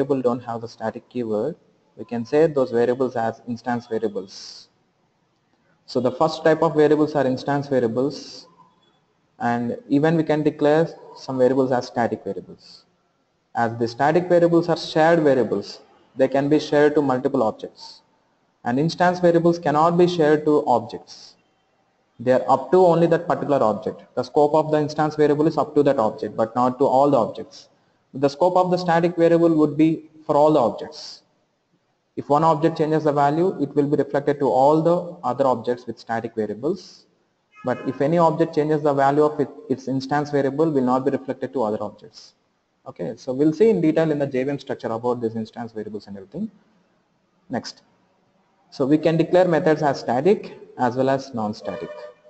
we can say those variables as instance variables. So the first type of variables are instance variables, and even we can declare some variables as static variables. As the static variables are shared variables, they can be shared to multiple objects, and instance variables cannot be shared to objects. They are up to only that particular object. The scope of the instance variable is up to that object, but not to all the objects. The scope of the static variable would be for all the objects. If one object changes the value, it will be reflected to all the other objects with static variables. But if any object changes the value of its instance variable, will not be reflected to other objects. Okay, so we'll see in detail in the JVM structure about these instance variables and everything. Next. So we can declare methods as static as well as non-static.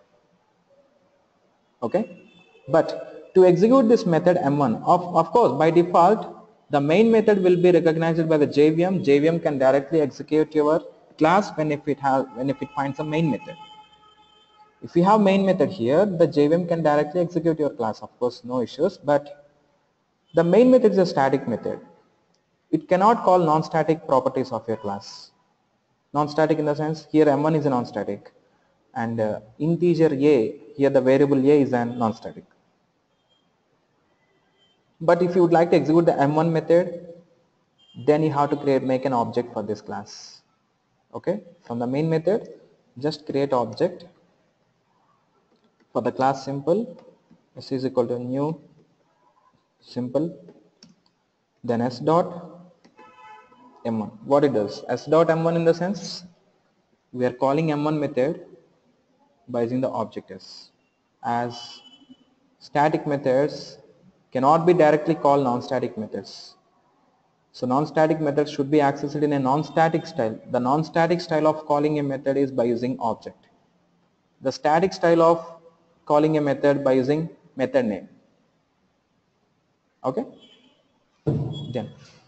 Okay, but to execute this method m1, of course by default the main method will be recognized by the JVM. JVM can directly execute your class when it finds a main method. If you have main method here, the JVM can directly execute your class, of course, no issues, but the main method is a static method. It cannot call non-static properties of your class. Non-static in the sense, here M1 is a non-static, and integer A, here the variable A is a non-static. But if you would like to execute the M1 method, then you have to make an object for this class. Okay, from the main method, just create object for the class simple. S is equal to new simple, then S dot M1. What it does, S dot M1 in the sense, we are calling M1 method by using the object S. As static methods cannot be directly called non-static methods. So non-static methods should be accessed in a non-static style. The non-static style of calling a method is by using object. The static style of calling a method by using method name. Okay? Then.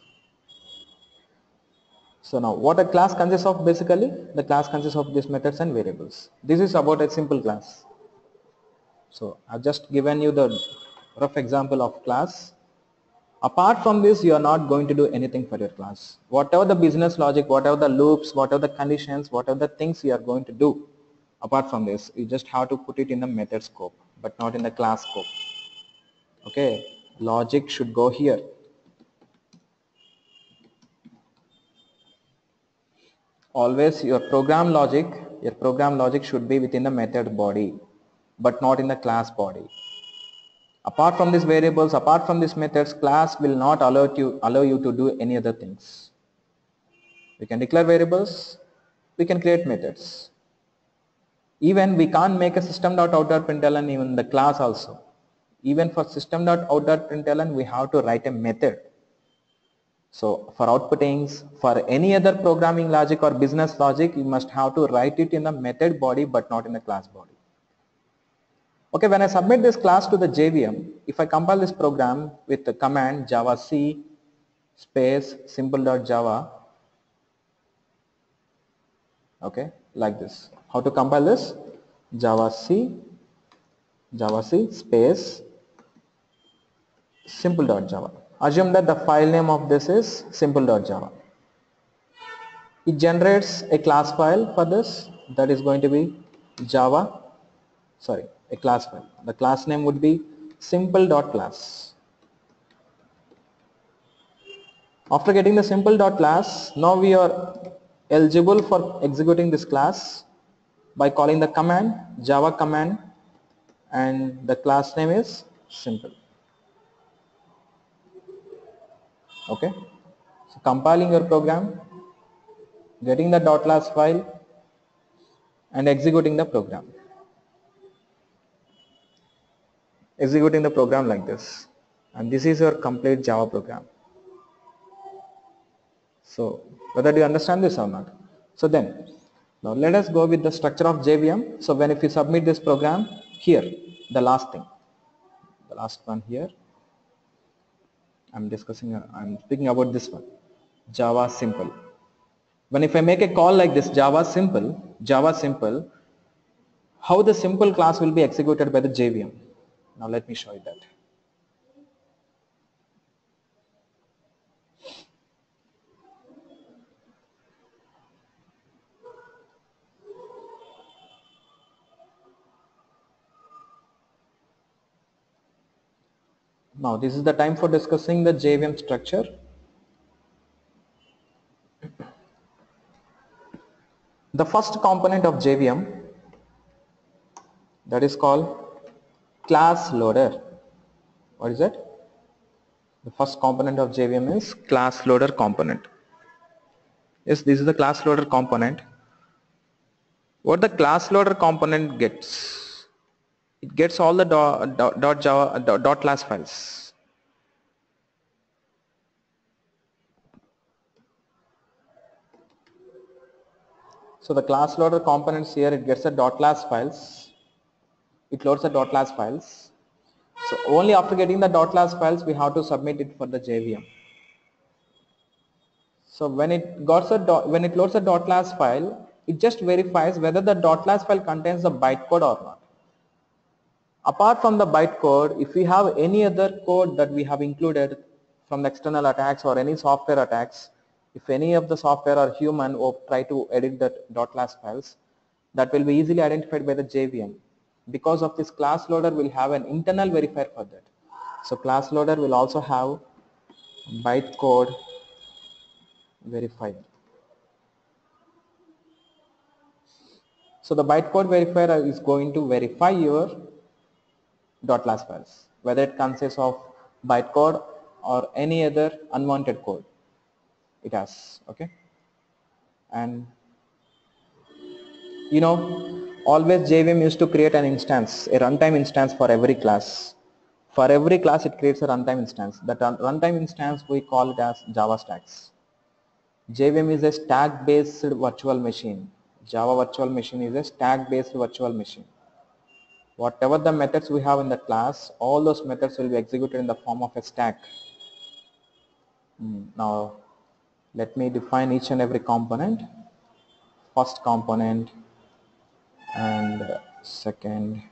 So now what a class consists of basically? The class consists of these methods and variables. This is about a simple class. So I've just given you the rough example of class. Apart from this, you are not going to do anything for your class. Whatever the business logic, whatever the loops, whatever the conditions, whatever the things you are going to do, apart from this, you just have to put it in the method scope, but not in the class scope. Okay, logic should go here. Always your program logic should be within the method body, but not in the class body. Apart from these variables, apart from these methods, class will not allow you to do any other things. We can declare variables, we can create methods. Even we can't make a system.out.println even in the class also. Even for system.out.println, we have to write a method. So for outputtings, for any other programming logic or business logic, you must have to write it in the method body but not in the class body. Okay, when I submit this class to the JVM, if I compile this program with the command javac space simple.java, okay, like this. How to compile this? javac space simple.java. Assume that the file name of this is simple.java. It generates a class file for this, that is going to be a class file. The class name would be simple.class. After getting the simple.class, now we are eligible for executing this class by calling the command, java command, and the class name is simple. Okay, so compiling your program, getting the .class file, and executing the program. Executing the program like this, and this is your complete Java program. So whether do you understand this or not? So then, now let us go with the structure of JVM. So if you submit this program here, the last one here, I'm speaking about this one, Java simple. When if I make a call like this, Java simple, how the simple class will be executed by the JVM. Now let me show you that. Now this is the time for discussing the JVM structure. The first component of JVM, that is called class loader. What is that? The first component of JVM is class loader component. Yes, this is the class loader component. What the class loader component gets? It gets all the .class files. So the class loader components here, it gets the .class files. It loads the .class files. So only after getting the .class files, we have to submit it for the JVM. So when it loads the .class file, it just verifies whether the .las file contains the bytecode or not. Apart from the bytecode, if we have any other code that we have included from the external attacks or any software attacks, if any of the software or human or try to edit that .las files, that will be easily identified by the JVM. Because of this, class loader will have an internal verifier for that. So class loader will also have bytecode verifier. So the bytecode verifier is going to verify your .las files, whether it consists of bytecode or any other unwanted code it has. Okay, and you know, always JVM used to create an instance, a runtime instance for every class. For every class it creates a runtime instance. That runtime instance we call it as Java stacks. JVM is a stack based virtual machine. Java virtual machine is a stack based virtual machine. Whatever the methods we have in the class, all those methods will be executed in the form of a stack. Now let me define each and every component. First component and second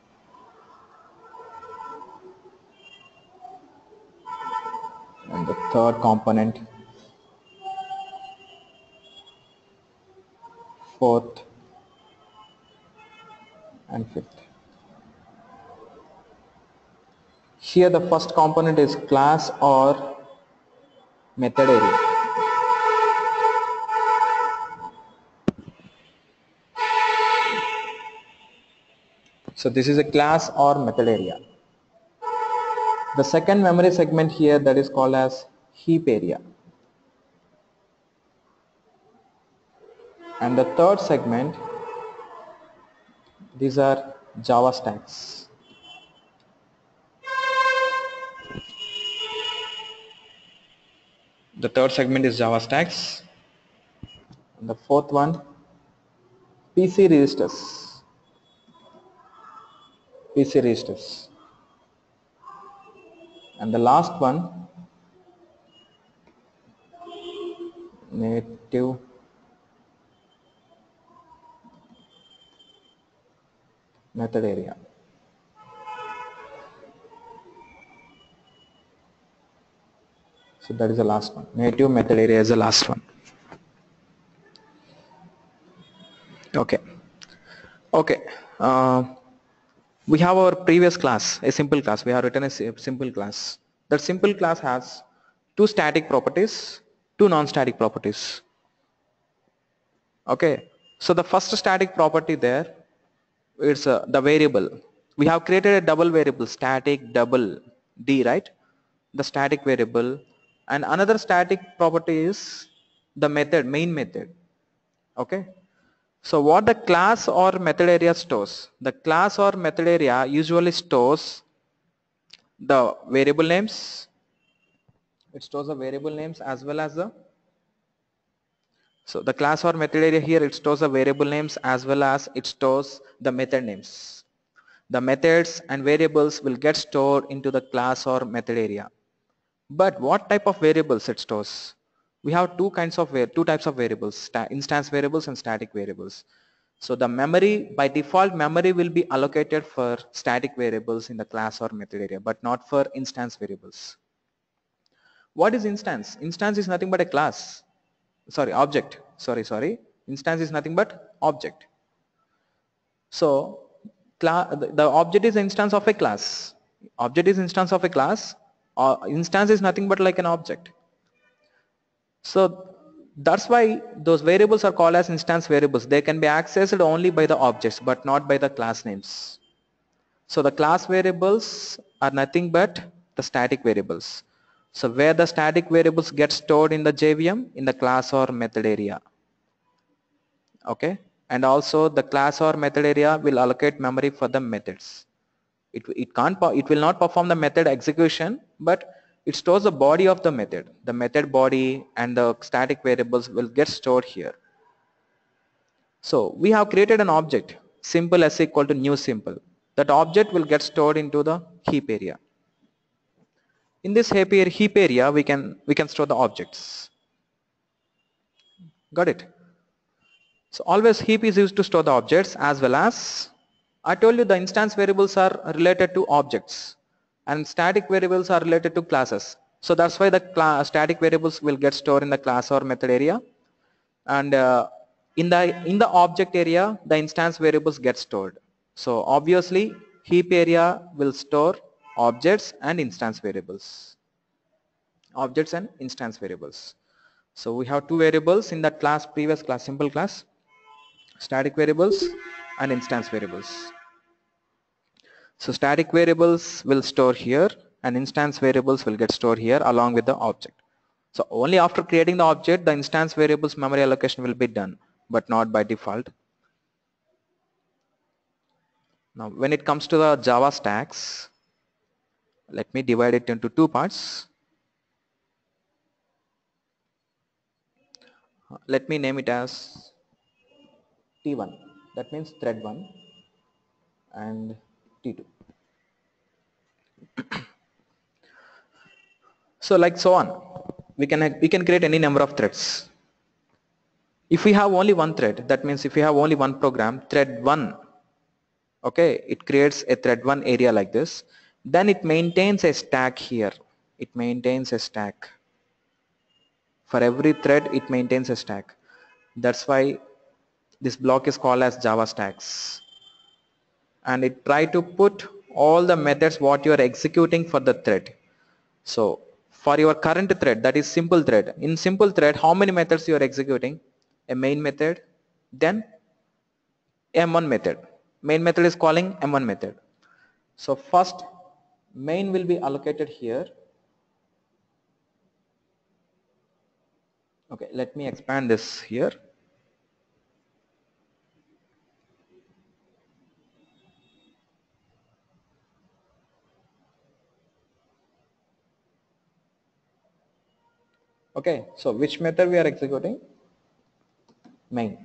and the third component, fourth and fifth. Here the first component is class or method area. So this is a class or method area. The second memory segment here, that is called as heap area. And the third segment, these are Java stacks. The third segment is Java stacks. And the fourth one, PC registers. PC registers. And the last one, native method area. So that is the last one. Native method area is the last one. Okay. Okay. We have our previous class, a simple class. We have written a simple class. That simple class has two static properties, two non-static properties. Okay. So the first static property there is the variable. We have created a double variable, static double D, right? The static variable. And another static property is the method, main method. Okay. So what the class or method area stores? The class or method area usually stores the variable names. It stores the variable names as well as the, so the class or method area here, it stores the variable names as well as it stores the method names. The methods and variables will get stored into the class or method area. But what type of variables it stores? We have two types of variables, instance variables and static variables. So the memory, by default, memory will be allocated for static variables in the class or method area, but not for instance variables. What is instance? Instance is nothing but a class. Sorry, object. Sorry. Instance is nothing but object. So the object is instance of a class. Object is instance of a class. Instance is nothing but like an object. So that's why those variables are called as instance variables. They can be accessed only by the objects but not by the class names. So the class variables are nothing but the static variables. So where the static variables get stored in the JVM, in the class or method area. Okay, and also the class or method area will allocate memory for the methods. It will not perform the method execution, but it stores the body of the method body, and the static variables will get stored here. So we have created an object, simple s equal to new simple. That object will get stored into the heap area. In this heap area, we can store the objects. Got it? So always heap is used to store the objects, as well as I told you the instance variables are related to objects and static variables are related to classes. So that's why the static variables will get stored in the class or method area, and in the object area the instance variables get stored. So obviously heap area will store objects and instance variables. So we have two variables in that class, previous class, simple class, static variables and instance variables. So static variables will store here and instance variables will get stored here along with the object. So only after creating the object the instance variables memory allocation will be done, but not by default. Now when it comes to the Java stacks, let me divide it into two parts. Let me name it as T1, that means thread 1, and T2. So like so on, we can create any number of threads. If we have only one thread, that means if we have only one program, thread 1, okay, it creates a thread 1 area like this, then it maintains a stack here. It maintains a stack. For every thread it maintains a stack. That's why this block is called as Java stacks. And it try to put all the methods what you are executing for the thread. So for your current thread, that is simple thread, in simple thread how many methods you are executing? A main method, then M1 method. Main method is calling M1 method. So first main will be allocated here. Okay, let me expand this here. Okay, so which method we are executing? Main.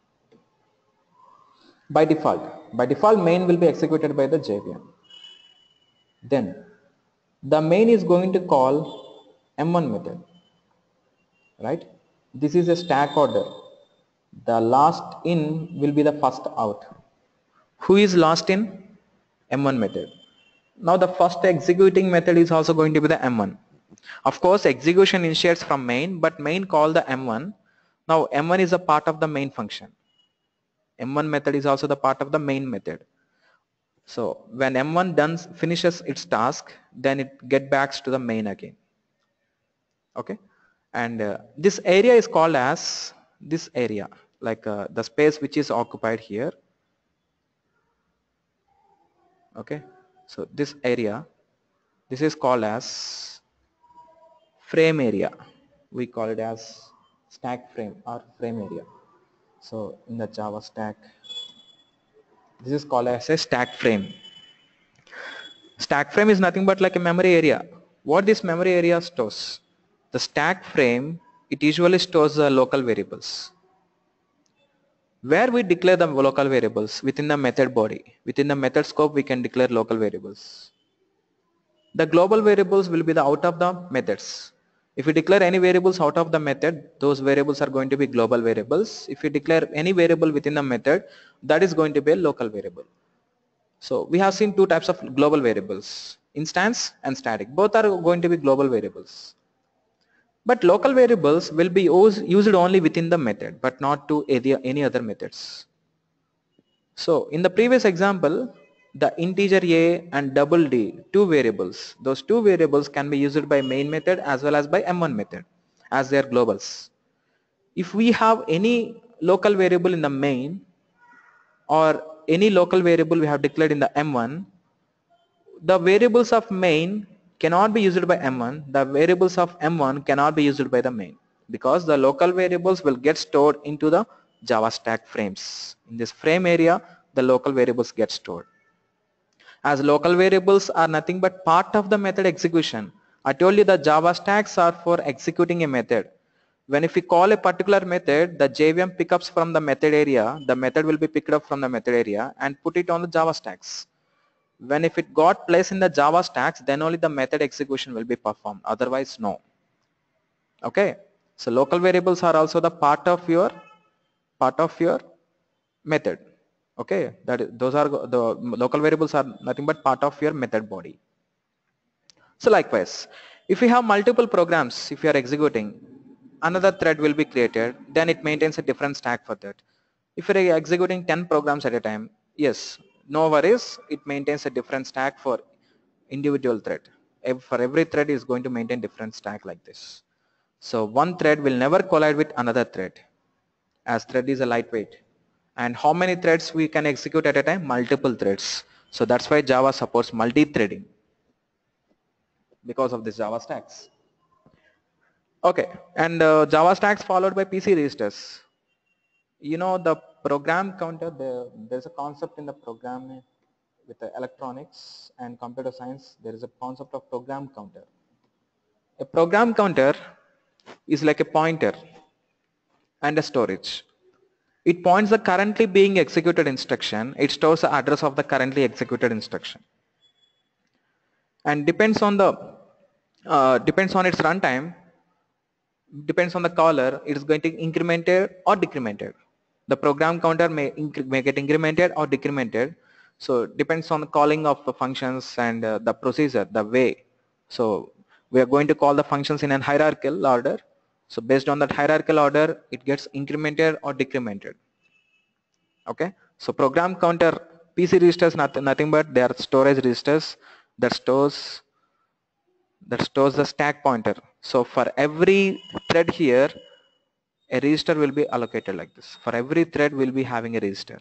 By default main will be executed by the JVM. Then the main is going to call M1 method, right? This is a stack order. The last in will be the first out. Who is last in? M1 method. Now the first executing method is also going to be the M1. Of course execution initiates from main, but main call the M1. Now M1 is a part of the main function. M1 method is also the part of the main method. So when M1 finishes its task, then it get back to the main again. Okay, and this area is called as this area, like the space which is occupied here. Okay, so this area, this is called as frame area. We call it as stack frame or frame area. So in the Java stack, this is called as a stack frame. Stack frame is nothing but like a memory area. What this memory area stores? The stack frame, it usually stores the local variables. Where we declare the local variables? Within the method body. Within the method scope we can declare local variables. The global variables will be the out of the methods. If we declare any variables out of the method, those variables are going to be global variables. If we declare any variable within the method, that is going to be a local variable. So we have seen two types of global variables, instance and static. Both are going to be global variables. But local variables will be used only within the method, but not to any other methods. So in the previous example, the integer a and double d, two variables, those two variables can be used by main method as well as by M1 method as they are globals. If we have any local variable in the main or any local variable we have declared in the M1, the variables of main cannot be used by M1, the variables of M1 cannot be used by the main, because the local variables will get stored into the Java stack frames. In this frame area, the local variables get stored. As local variables are nothing but part of the method execution. I told you the Java stacks are for executing a method. When if we call a particular method, the JVM pickups from the method area, the method will be picked up from the method area and put it on the Java stacks. When if it got placed in the Java stacks, then only the method execution will be performed, otherwise no. Okay, so local variables are also the part of part of your method. Okay, those are the local variables are nothing but part of your method body. So likewise, if you have multiple programs, if you are executing, another thread will be created, then it maintains a different stack for that. If you are executing 10 programs at a time, yes, no worries, it maintains a different stack for individual thread. For every thread is going to maintain different stack like this. So one thread will never collide with another thread, as thread is a lightweight. And how many threads we can execute at a time? Multiple threads. So that's why Java supports multi-threading, because of this Java stacks. Okay, and Java stacks followed by PC registers. You know the program counter, there's a concept in the program with the electronics and computer science, there is a concept of program counter. A program counter is like a pointer and a storage. It points the currently being executed instruction, it stores the address of the currently executed instruction. And depends on its runtime, depends on the caller, it is going to incremented or decremented. The program counter may get incremented or decremented. So depends on the calling of the functions and the procedure, the way. So we are going to call the functions in an hierarchical order. So based on that hierarchical order, it gets incremented or decremented. Okay. So program counter, PC registers nothing but they are storage registers that stores the stack pointer. So for every thread here, a register will be allocated like this. For every thread will be having a register.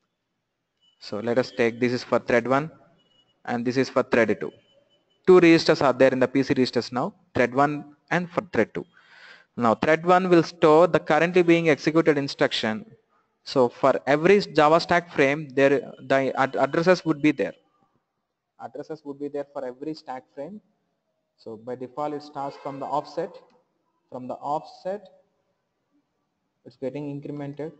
So let us take, this is for thread 1 and this is for thread 2. Two registers are there in the PC registers now, thread 1 and for thread 2. Now thread 1 will store the currently being executed instruction. So for every Java stack frame, the addresses would be there. Addresses would be there for every stack frame. So by default it starts from the offset. From the offset, it's getting incremented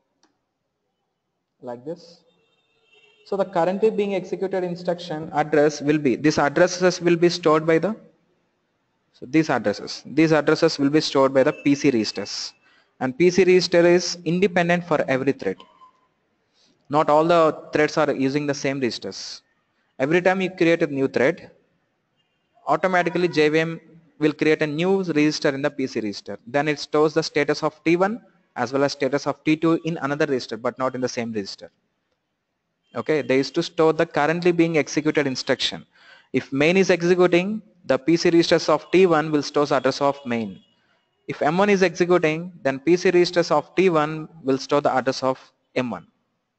like this. So the currently being executed instruction address will be, these addresses will be stored by the, so these addresses will be stored by the PC registers. And PC register is independent for every thread. Not all the threads are using the same registers. Every time you create a new thread, automatically JVM will create a new register in the PC register. Then it stores the status of T1 as well as status of T2 in another register, but not in the same register. Okay, they used to store the currently being executed instruction. If main is executing, the PC registers of T1 will store the address of main. If M1 is executing, then PC registers of T1 will store the address of M1.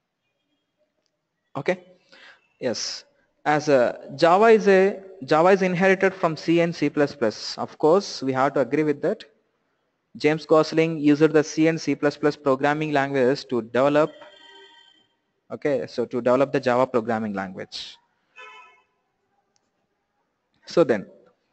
Okay, yes. As Java is inherited from C and C++. Of course, we have to agree with that. James Gosling used the C and C++ programming languages to develop. Okay, so to develop the Java programming language. So then,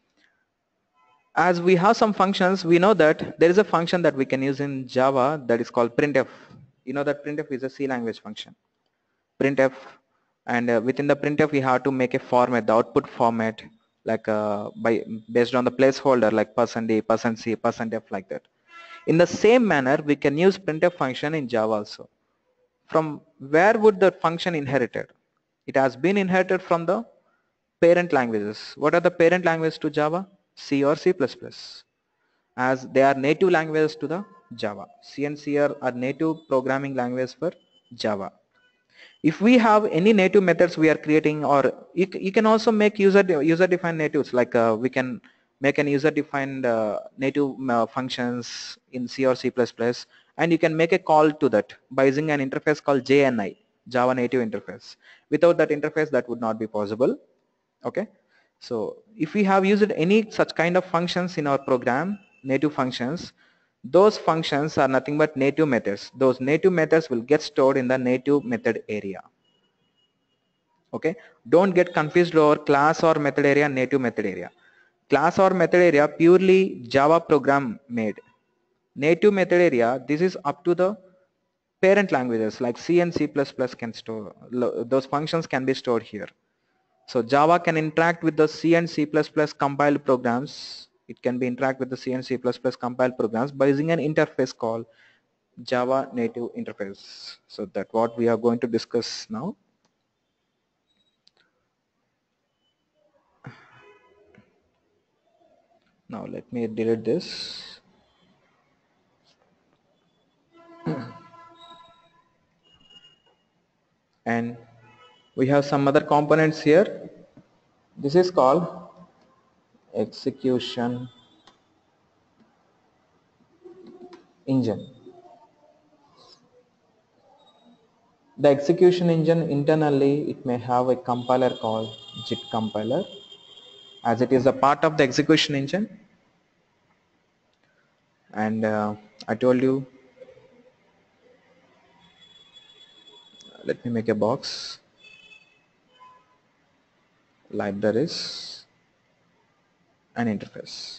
as we have some functions, we know that there is a function that we can use in Java that is called printf. You know that printf is a C language function. Printf, and within the printf we have to make a format, the output format, like based on the placeholder like %d, %c, %f, like that. In the same manner, we can use printf function in Java also. From where would the function inherited? It has been inherited from the parent languages. What are the parent languages to Java? C or C++, as they are native languages to the Java. C and C are native programming languages for Java. If we have any native methods we are creating, or you can also make user-defined natives, like we can make an user-defined native functions in C or C++, and you can make a call to that by using an interface called JNI, Java Native Interface. Without that interface, that would not be possible. Okay, so if we have used any such kind of functions in our program, native functions, those functions are nothing but native methods. Those native methods will get stored in the native method area. Okay, don't get confused over class or method area, native method area. Class or method area purely Java program made. Native method area, this is up to the parent languages like C and C++ can store, those functions can be stored here. So Java can interact with the C and C++ compiled programs. It can be interact with the C and C++ compiled programs by using an interface called Java native interface. So that what we are going to discuss now. Now let me delete this. And we have some other components here. This is called execution engine. The execution engine internally, it may have a compiler called JIT compiler, as it is a part of the execution engine. And I told you, let me make a box, libraries and interface.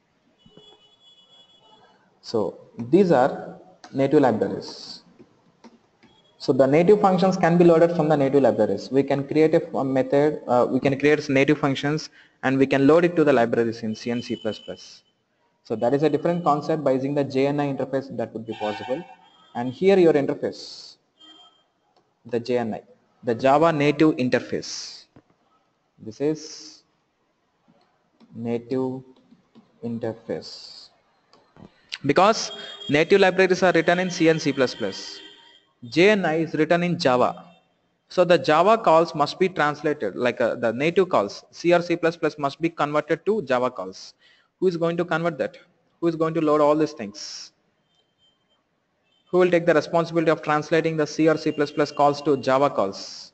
So these are native libraries. So the native functions can be loaded from the native libraries. We can create a method, we can create native functions and we can load it to the libraries in C and C++. So that is a different concept. By using the JNI interface, that would be possible. And here your interface, the JNI, the Java native interface. This is native interface. Because native libraries are written in C and C++. JNI is written in Java. So the Java calls must be translated, like the native calls, C or C++ must be converted to Java calls. Who is going to convert that? Who is going to load all these things? Who will take the responsibility of translating the C or C++ calls to Java calls?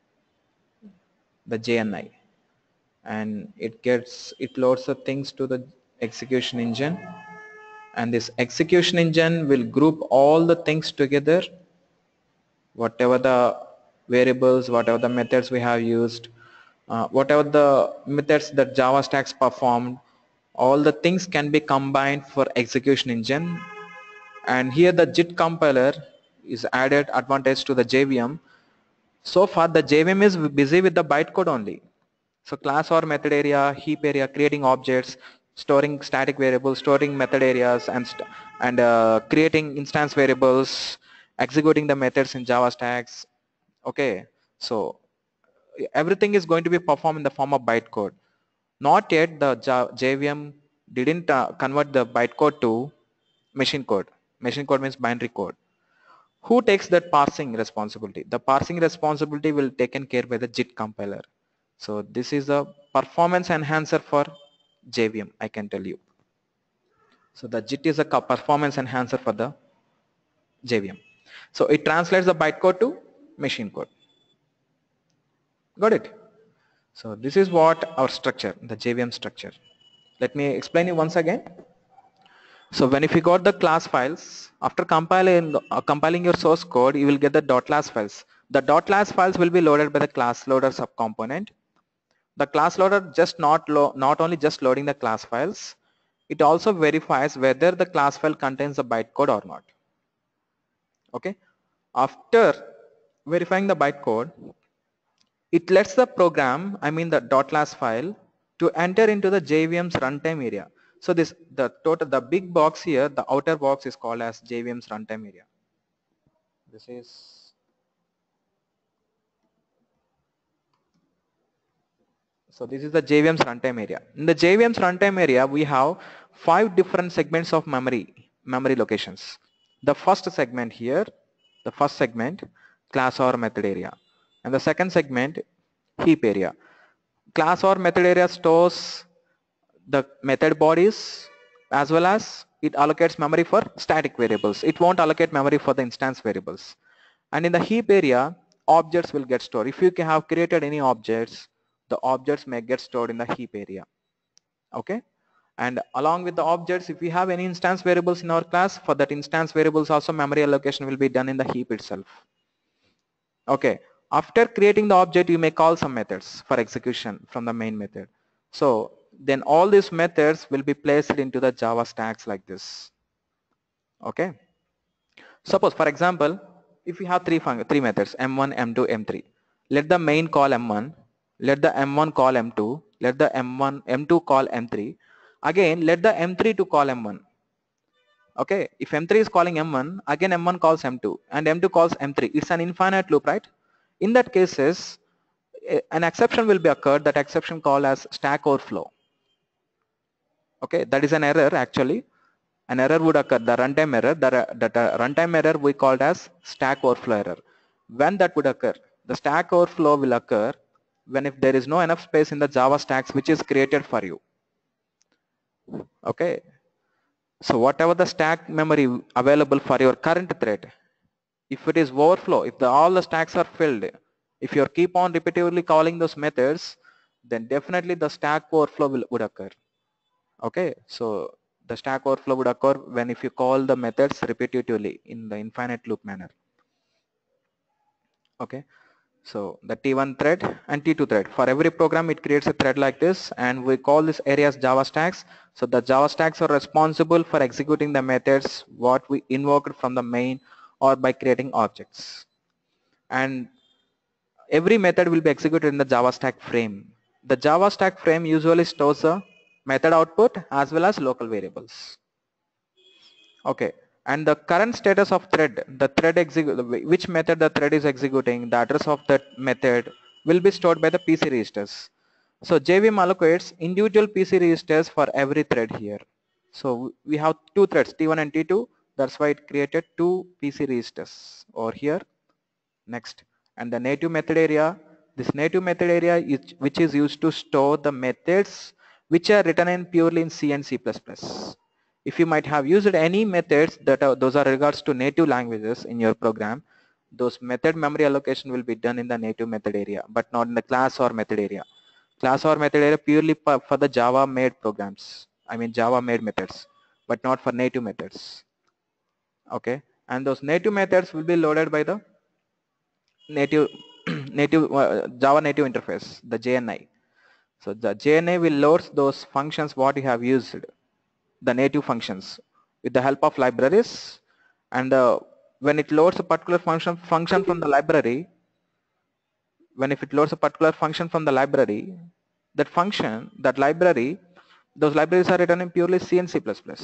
The JNI. And it loads the things to the execution engine. And this execution engine will group all the things together, whatever the variables, whatever the methods we have used, whatever the methods that Java stacks performed, all the things can be combined for execution engine. And here the JIT compiler is added advantage to the JVM. So far the JVM is busy with the bytecode only. So class or method area, heap area, creating objects, storing static variables, storing method areas, and creating instance variables, executing the methods in Java stacks. Okay, so everything is going to be performed in the form of bytecode. Not yet the JVM didn't convert the bytecode to machine code. Machine code means binary code. Who takes that parsing responsibility? The parsing responsibility will taken care by the JIT compiler. So this is a performance enhancer for JVM, I can tell you. So the JIT is a performance enhancer for the JVM. So it translates the bytecode to machine code. Got it? So this is what our structure, the JVM structure. Let me explain you once again. So when if you got the class files, after compiling your source code, you will get the .class files. The .class files will be loaded by the class loader subcomponent. The class loader just not only just loading the class files, it also verifies whether the class file contains a bytecode or not. Okay. After verifying the bytecode, it lets the program, I mean the .class file, to enter into the JVM's runtime area. So the big box here, the outer box is called as JVM's runtime area. This is the JVM's runtime area. In the JVM's runtime area, we have 5 different segments of memory locations. The first segment here, class or method area, and the second segment, heap area. Class or method area stores the method bodies, as well as it allocates memory for static variables. It won't allocate memory for the instance variables. And in the heap area, objects will get stored. If you have created any objects, the objects may get stored in the heap area. Okay. And along with the objects, if we have any instance variables in our class, for that instance variables also memory allocation will be done in the heap itself. Okay. After creating the object, you may call some methods for execution from the main method. So then all these methods will be placed into the Java stacks like this. Okay. Suppose, for example, if we have three methods, M1, M2, M3, let the main call M1, let the M1 call M2, let the M2 call M3, again let the M3 to call M1. Okay, if M3 is calling M1, again M1 calls M2 and M2 calls M3. It's an infinite loop, right? In that cases, an exception will be occurred, that exception called as stack overflow. Okay, that is an error actually. An error would occur, the runtime error, that runtime error we called as stack overflow error. When that would occur, the stack overflow will occur when if there is no enough space in the Java stacks which is created for you. Okay, so whatever the stack memory available for your current thread, if it is overflow, if all the stacks are filled, if you keep on repetitively calling those methods, then definitely the stack overflow would occur. Okay, so the stack overflow would occur when if you call the methods repetitively in the infinite loop manner. Okay, so the T1 thread and T2 thread, for every program it creates a thread like this, and we call this areas Java stacks. So the Java stacks are responsible for executing the methods what we invoked from the main or by creating objects. And every method will be executed in the Java stack frame. The Java stack frame usually stores the method output as well as local variables. Okay, and the current status of thread, the thread which method the thread is executing, the address of that method will be stored by the PC registers. So JVM allocates individual PC registers for every thread here. So we have two threads, T1 and T2. That's why it created two PC registers over here. Next, and the native method area, this native method area is which is used to store the methods which are written in purely in C and C++. If you might have used any methods that those are regards to native languages in your program, those method memory allocation will be done in the native method area, but not in the class or method area. Class or method area purely for the Java made programs, I mean Java made methods, but not for native methods. Okay, and those native methods will be loaded by the native Java native interface, the JNI. So the JNI will load those functions what you have used, the native functions, with the help of libraries. And when it loads a particular function from the library, when if it loads a particular function from the library, that function, that library, those libraries are written in purely C and C++.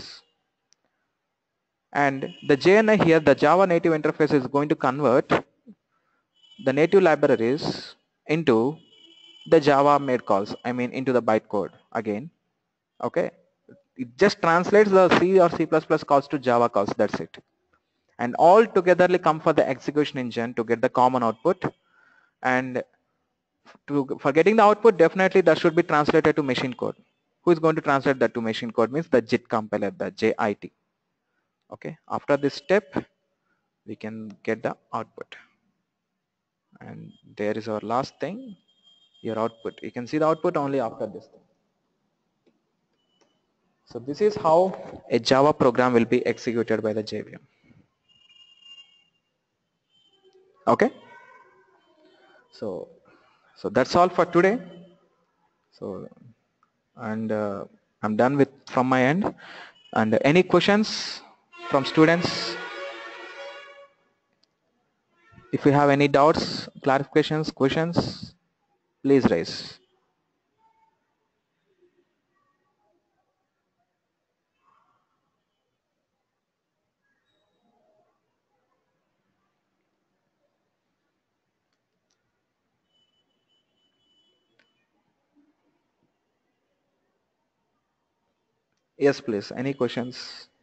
And the JNI here, the Java native interface, is going to convert the native libraries into the Java made calls, I mean into the bytecode again. Okay, it just translates the C or C++ calls to Java calls, that's it. And all togetherly come for the execution engine to get the common output. And for getting the output, definitely that should be translated to machine code. Who is going to translate that to machine code means the JIT compiler, the JIT. Okay, after this step we can get the output. And there is our last thing, your output. You can see the output only after this thing. So this is how a Java program will be executed by the JVM. Okay, so that's all for today. So, and I'm done with from my end. And any questions from students? If you have any doubts, clarifications, questions, please raise. Yes, please. Any questions?